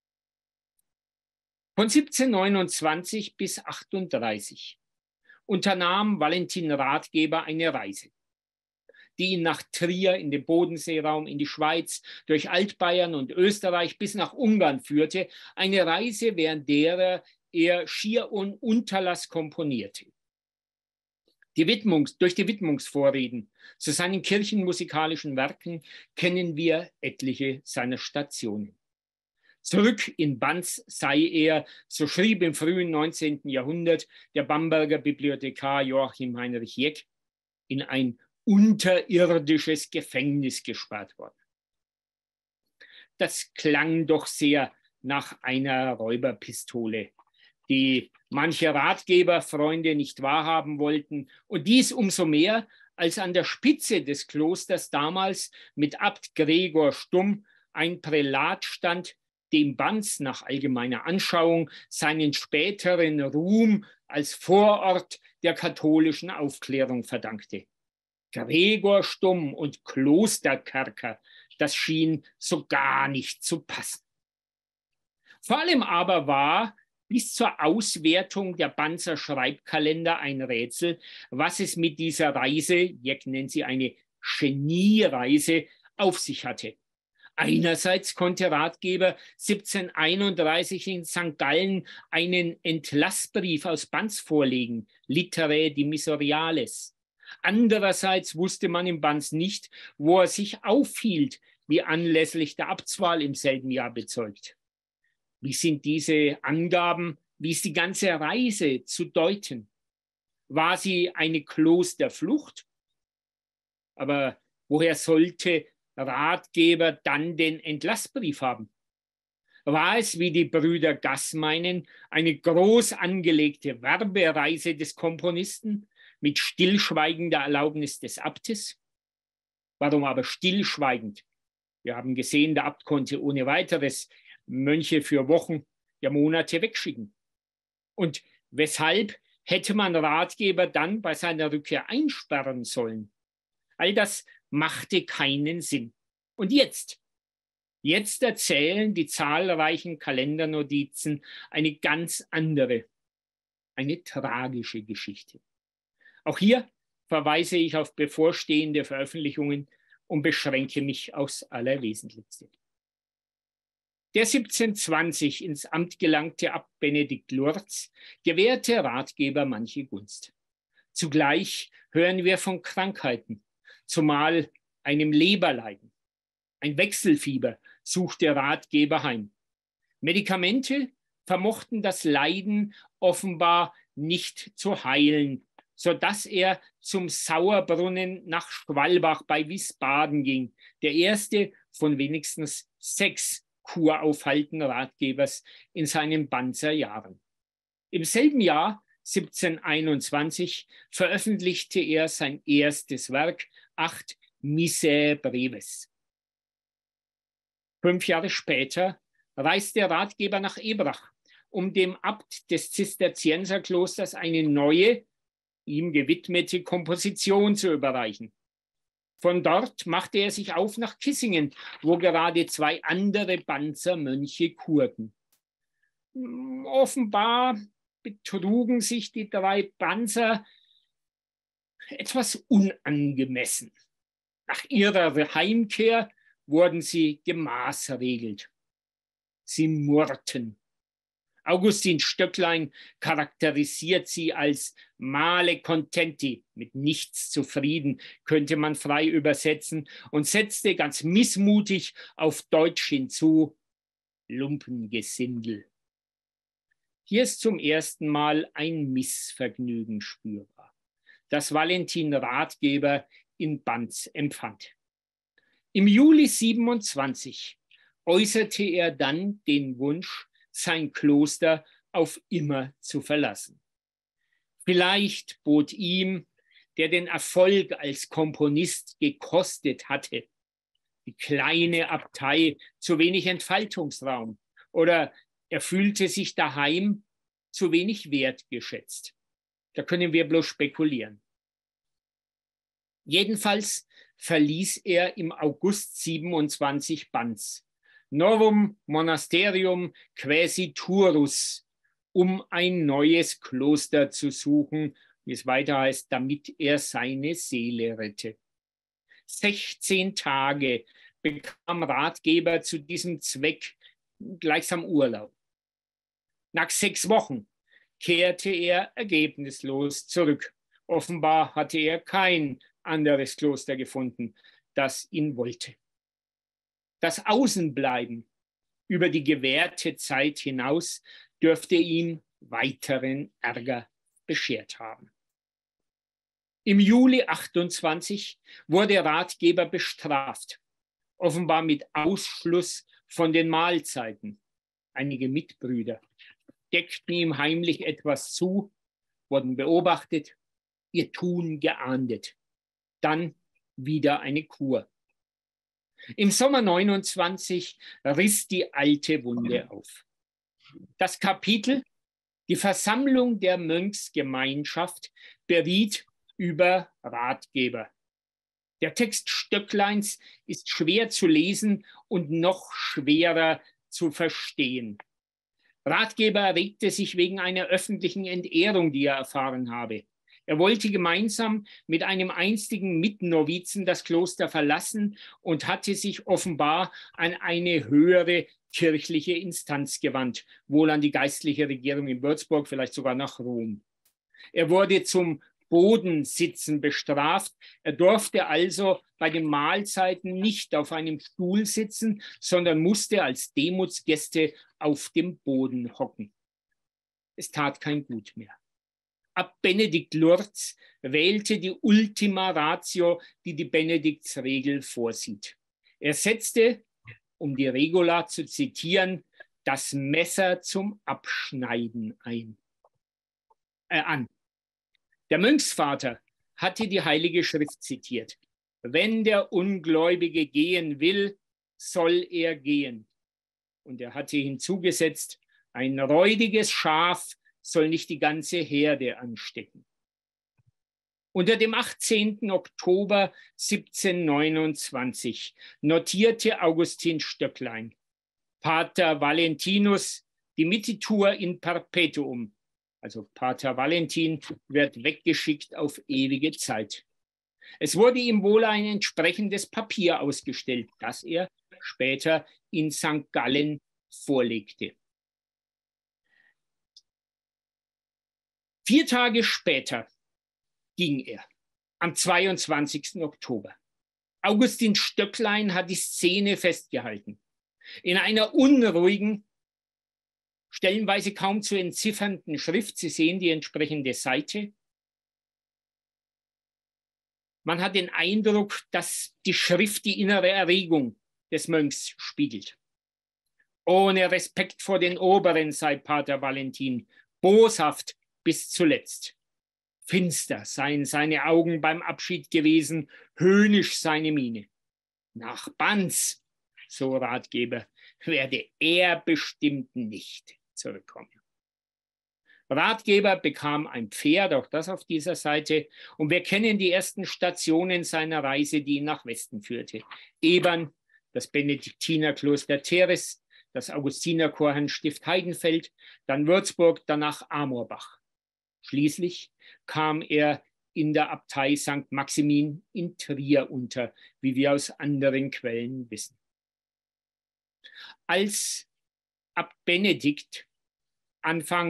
Von 1729 bis 1738 unternahm Valentin Rathgeber eine Reise, die ihn nach Trier in den Bodenseeraum, in die Schweiz, durch Altbayern und Österreich bis nach Ungarn führte. Eine Reise, während derer er schier ohne Unterlass komponierte. Durch die Widmungsvorreden zu seinen kirchenmusikalischen Werken kennen wir etliche seiner Stationen. Zurück in Banz sei er, so schrieb im frühen 19. Jahrhundert der Bamberger Bibliothekar Joachim Heinrich Jeck, in ein unterirdisches Gefängnis gesperrt worden. Das klang doch sehr nach einer Räuberpistole, die manche Ratgeberfreunde nicht wahrhaben wollten. Und dies umso mehr, als an der Spitze des Klosters damals mit Abt Gregor Stumm ein Prälat stand, dem Banz nach allgemeiner Anschauung seinen späteren Ruhm als Vorort der katholischen Aufklärung verdankte. Gregor Stumm und Klosterkerker, das schien so gar nicht zu passen. Vor allem aber war bis zur Auswertung der Banzer Schreibkalender ein Rätsel, was es mit dieser Reise, Jeck nennt sie eine Geniereise, auf sich hatte. Einerseits konnte Rathgeber 1731 in St. Gallen einen Entlassbrief aus Banz vorlegen, Literae Dimissoriales. Andererseits wusste man in Banz nicht, wo er sich aufhielt, wie anlässlich der Abtswahl im selben Jahr bezeugt. Wie sind diese Angaben, wie ist die ganze Reise zu deuten? War sie eine Klosterflucht? Aber woher sollte Rathgeber dann den Entlassbrief haben? War es, wie die Brüder Gass meinen, eine groß angelegte Werbereise des Komponisten mit stillschweigender Erlaubnis des Abtes? Warum aber stillschweigend? Wir haben gesehen, der Abt konnte ohne weiteres Mönche für Wochen, ja Monate wegschicken. Und weshalb hätte man Rathgeber dann bei seiner Rückkehr einsperren sollen? All das machte keinen Sinn. Und jetzt erzählen die zahlreichen Kalendernotizen eine ganz andere, eine tragische Geschichte. Auch hier verweise ich auf bevorstehende Veröffentlichungen und beschränke mich aufs Allerwesentlichste. Der 1720 ins Amt gelangte Abt Benedikt Lurz gewährte Rathgeber manche Gunst. Zugleich hören wir von Krankheiten, zumal einem Leberleiden. Ein Wechselfieber suchte Rathgeber heim. Medikamente vermochten das Leiden offenbar nicht zu heilen, sodass er zum Sauerbrunnen nach Schwalbach bei Wiesbaden ging, der erste von wenigstens 6 Kuraufhalten-Ratgebers in seinen Banzerjahren. Im selben Jahr, 1721, veröffentlichte er sein erstes Werk, 8 Missae Breves. 5 Jahre später reist der Ratgeber nach Ebrach, um dem Abt des Zisterzienserklosters eine neue, ihm gewidmete Komposition zu überreichen. Von dort machte er sich auf nach Kissingen, wo gerade 2 andere Banzermönche kurten. Offenbar betrugen sich die 3 Banzer etwas unangemessen. Nach ihrer Heimkehr wurden sie gemaßregelt. Sie murrten. Augustin Stöcklein charakterisiert sie als male contenti, mit nichts zufrieden, könnte man frei übersetzen, und setzte ganz missmutig auf Deutsch hinzu, Lumpengesindel. Hier ist zum ersten Mal ein Missvergnügen spürbar, das Valentin Ratgeber in Banz empfand. Im Juli 27 äußerte er dann den Wunsch, sein Kloster auf immer zu verlassen. Vielleicht bot ihm, der den Erfolg als Komponist gekostet hatte, die kleine Abtei zu wenig Entfaltungsraum, oder er fühlte sich daheim zu wenig wertgeschätzt. Da können wir bloß spekulieren. Jedenfalls verließ er im August 27 Banz, Novum Monasterium Quaesiturus, um ein neues Kloster zu suchen, wie es weiter heißt, damit er seine Seele rette. 16 Tage bekam Ratgeber zu diesem Zweck gleichsam Urlaub. Nach 6 Wochen kehrte er ergebnislos zurück. Offenbar hatte er kein anderes Kloster gefunden, das ihn wollte. Das Außenbleiben über die gewährte Zeit hinaus dürfte ihm weiteren Ärger beschert haben. Im Juli 28 wurde Ratgeber bestraft, offenbar mit Ausschluss von den Mahlzeiten. Einige Mitbrüder deckten ihm heimlich etwas zu, wurden beobachtet, ihr Tun geahndet. Dann wieder eine Kur. Im Sommer 29 riss die alte Wunde auf. Das Kapitel, die Versammlung der Mönchsgemeinschaft, beriet über Ratgeber. Der Text Stöckleins ist schwer zu lesen und noch schwerer zu verstehen. Ratgeber regte sich wegen einer öffentlichen Entehrung, die er erfahren habe. Er wollte gemeinsam mit einem einstigen Mitnovizen das Kloster verlassen und hatte sich offenbar an eine höhere kirchliche Instanz gewandt, wohl an die geistliche Regierung in Würzburg, vielleicht sogar nach Rom. Er wurde zum Bodensitzen bestraft. Er durfte also bei den Mahlzeiten nicht auf einem Stuhl sitzen, sondern musste als Demutsgäste auf dem Boden hocken. Es tat kein Gut mehr. Ab Benedikt Lurz wählte die Ultima Ratio, die die Benediktsregel vorsieht. Er setzte, um die Regula zu zitieren, das Messer zum Abschneiden an. Der Mönchsvater hatte die Heilige Schrift zitiert. Wenn der Ungläubige gehen will, soll er gehen. Und er hatte hinzugesetzt, ein räudiges Schaf soll nicht die ganze Herde anstecken. Unter dem 18. Oktober 1729 notierte Augustin Stöcklein, Pater Valentinus dimittitur in perpetuum, also Pater Valentin wird weggeschickt auf ewige Zeit. Es wurde ihm wohl ein entsprechendes Papier ausgestellt, das er später in St. Gallen vorlegte. 4 Tage später ging er, am 22. Oktober. Augustin Stöcklein hat die Szene festgehalten. In einer unruhigen, stellenweise kaum zu entziffernden Schrift. Sie sehen die entsprechende Seite. Man hat den Eindruck, dass die Schrift die innere Erregung des Mönchs spiegelt. Ohne Respekt vor den Oberen sei Pater Valentin boshaft bis zuletzt. Finster seien seine Augen beim Abschied gewesen, höhnisch seine Miene. Nach Banz, so Ratgeber, werde er bestimmt nicht zurückkommen. Ratgeber bekam ein Pferd, auch das auf dieser Seite, und wir kennen die ersten Stationen seiner Reise, die ihn nach Westen führte. Ebern, das Benediktinerkloster Theres, das Augustinerchorherrnstift Heidenfeld, dann Würzburg, danach Amorbach. Schließlich kam er in der Abtei St. Maximin in Trier unter, wie wir aus anderen Quellen wissen. Als Abt Benedikt Anfang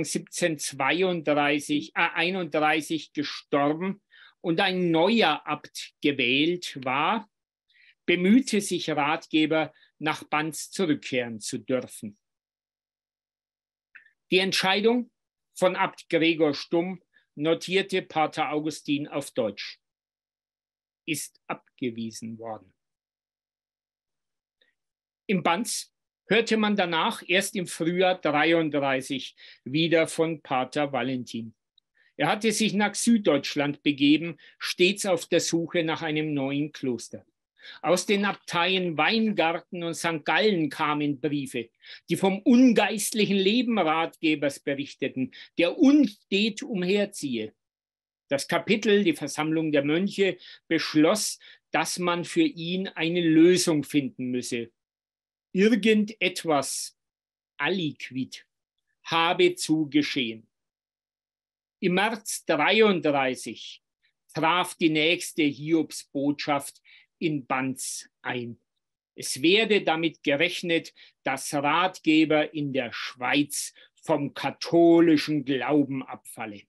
1731 gestorben und ein neuer Abt gewählt war, bemühte sich Ratgeber, nach Banz zurückkehren zu dürfen. Die Entscheidung von Abt Gregor Stumm notierte Pater Augustin auf Deutsch. Ist abgewiesen worden. Im Banz hörte man danach erst im Frühjahr 33 wieder von Pater Valentin. Er hatte sich nach Süddeutschland begeben, stets auf der Suche nach einem neuen Kloster. Aus den Abteien Weingarten und St. Gallen kamen Briefe, die vom ungeistlichen Leben Ratgebers berichteten, der unstet umherziehe. Das Kapitel, die Versammlung der Mönche, beschloss, dass man für ihn eine Lösung finden müsse. Irgendetwas aliquid habe zu geschehen. Im März 33 traf die nächste Hiobsbotschaft in Banz ein. Es werde damit gerechnet, dass Ratgeber in der Schweiz vom katholischen Glauben abfalle.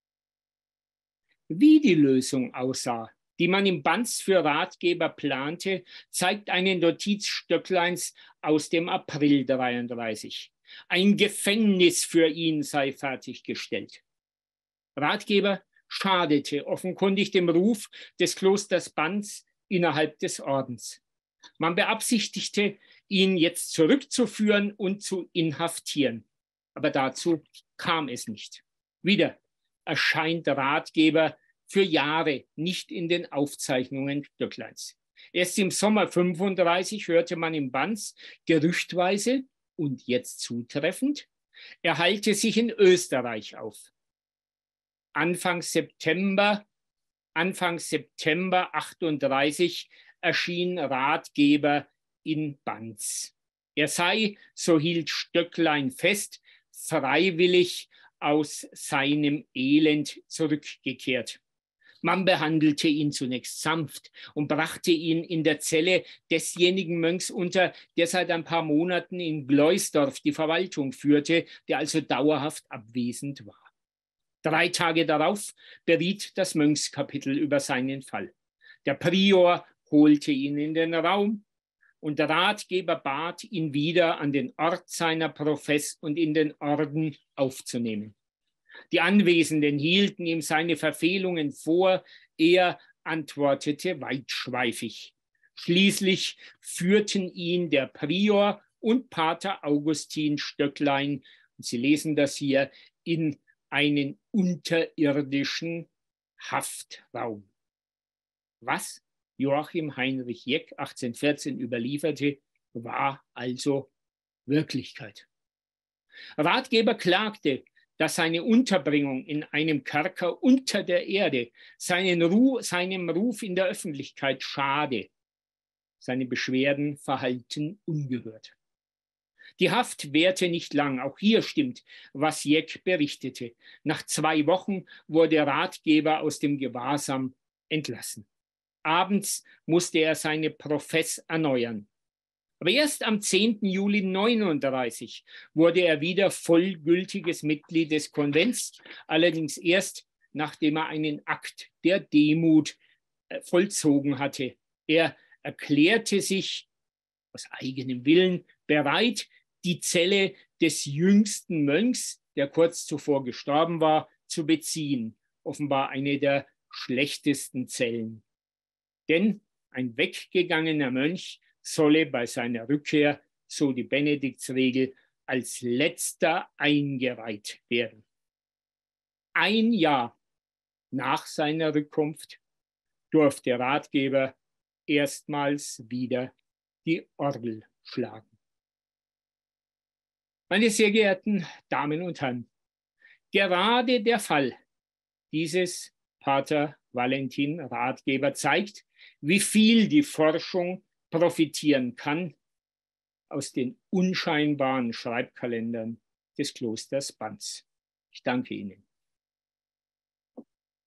Wie die Lösung aussah, die man im Banz für Ratgeber plante, zeigt eine Notiz Stöckleins aus dem April 33. Ein Gefängnis für ihn sei fertiggestellt. Ratgeber schadete offenkundig dem Ruf des Klosters Banz innerhalb des Ordens. Man beabsichtigte, ihn jetzt zurückzuführen und zu inhaftieren. Aber dazu kam es nicht. Wieder erscheint Ratgeber für Jahre nicht in den Aufzeichnungen Stöckleins. Erst im Sommer 35 hörte man im Banz gerüchtweise und jetzt zutreffend, er halte sich in Österreich auf. Anfang September 38 erschien Ratgeber in Banz. Er sei, so hielt Stöcklein fest, freiwillig aus seinem Elend zurückgekehrt. Man behandelte ihn zunächst sanft und brachte ihn in der Zelle desjenigen Mönchs unter, der seit ein paar Monaten in Gleusdorf die Verwaltung führte, der also dauerhaft abwesend war. 3 Tage darauf beriet das Mönchskapitel über seinen Fall. Der Prior holte ihn in den Raum und der Ratgeber bat ihn wieder an den Ort seiner Profess und in den Orden aufzunehmen. Die Anwesenden hielten ihm seine Verfehlungen vor, er antwortete weitschweifig. Schließlich führten ihn der Prior und Pater Augustin Stöcklein, und Sie lesen das hier, in einen unterirdischen Haftraum. Was Joachim Heinrich Jeck 1814 überlieferte, war also Wirklichkeit. Ratgeber klagte, dass seine Unterbringung in einem Kerker unter der Erde seinem Ruf in der Öffentlichkeit schade. Seine Beschwerden verhallten ungehört. Die Haft währte nicht lang. Auch hier stimmt, was Jeck berichtete. Nach 2 Wochen wurde Ratgeber aus dem Gewahrsam entlassen. Abends musste er seine Profess erneuern. Aber erst am 10. Juli 39 wurde er wieder vollgültiges Mitglied des Konvents, allerdings erst, nachdem er einen Akt der Demut vollzogen hatte. Er erklärte sich aus eigenem Willen bereit, die Zelle des jüngsten Mönchs, der kurz zuvor gestorben war, zu beziehen. Offenbar eine der schlechtesten Zellen. Denn ein weggegangener Mönch solle bei seiner Rückkehr, so die Benediktsregel, als letzter eingeweiht werden. Ein Jahr nach seiner Rückkunft durfte der Ratgeber erstmals wieder die Orgel schlagen. Meine sehr geehrten Damen und Herren, gerade der Fall dieses Pater Valentin Ratgeber zeigt, wie viel die Forschung profitieren kann aus den unscheinbaren Schreibkalendern des Klosters Banz. Ich danke Ihnen.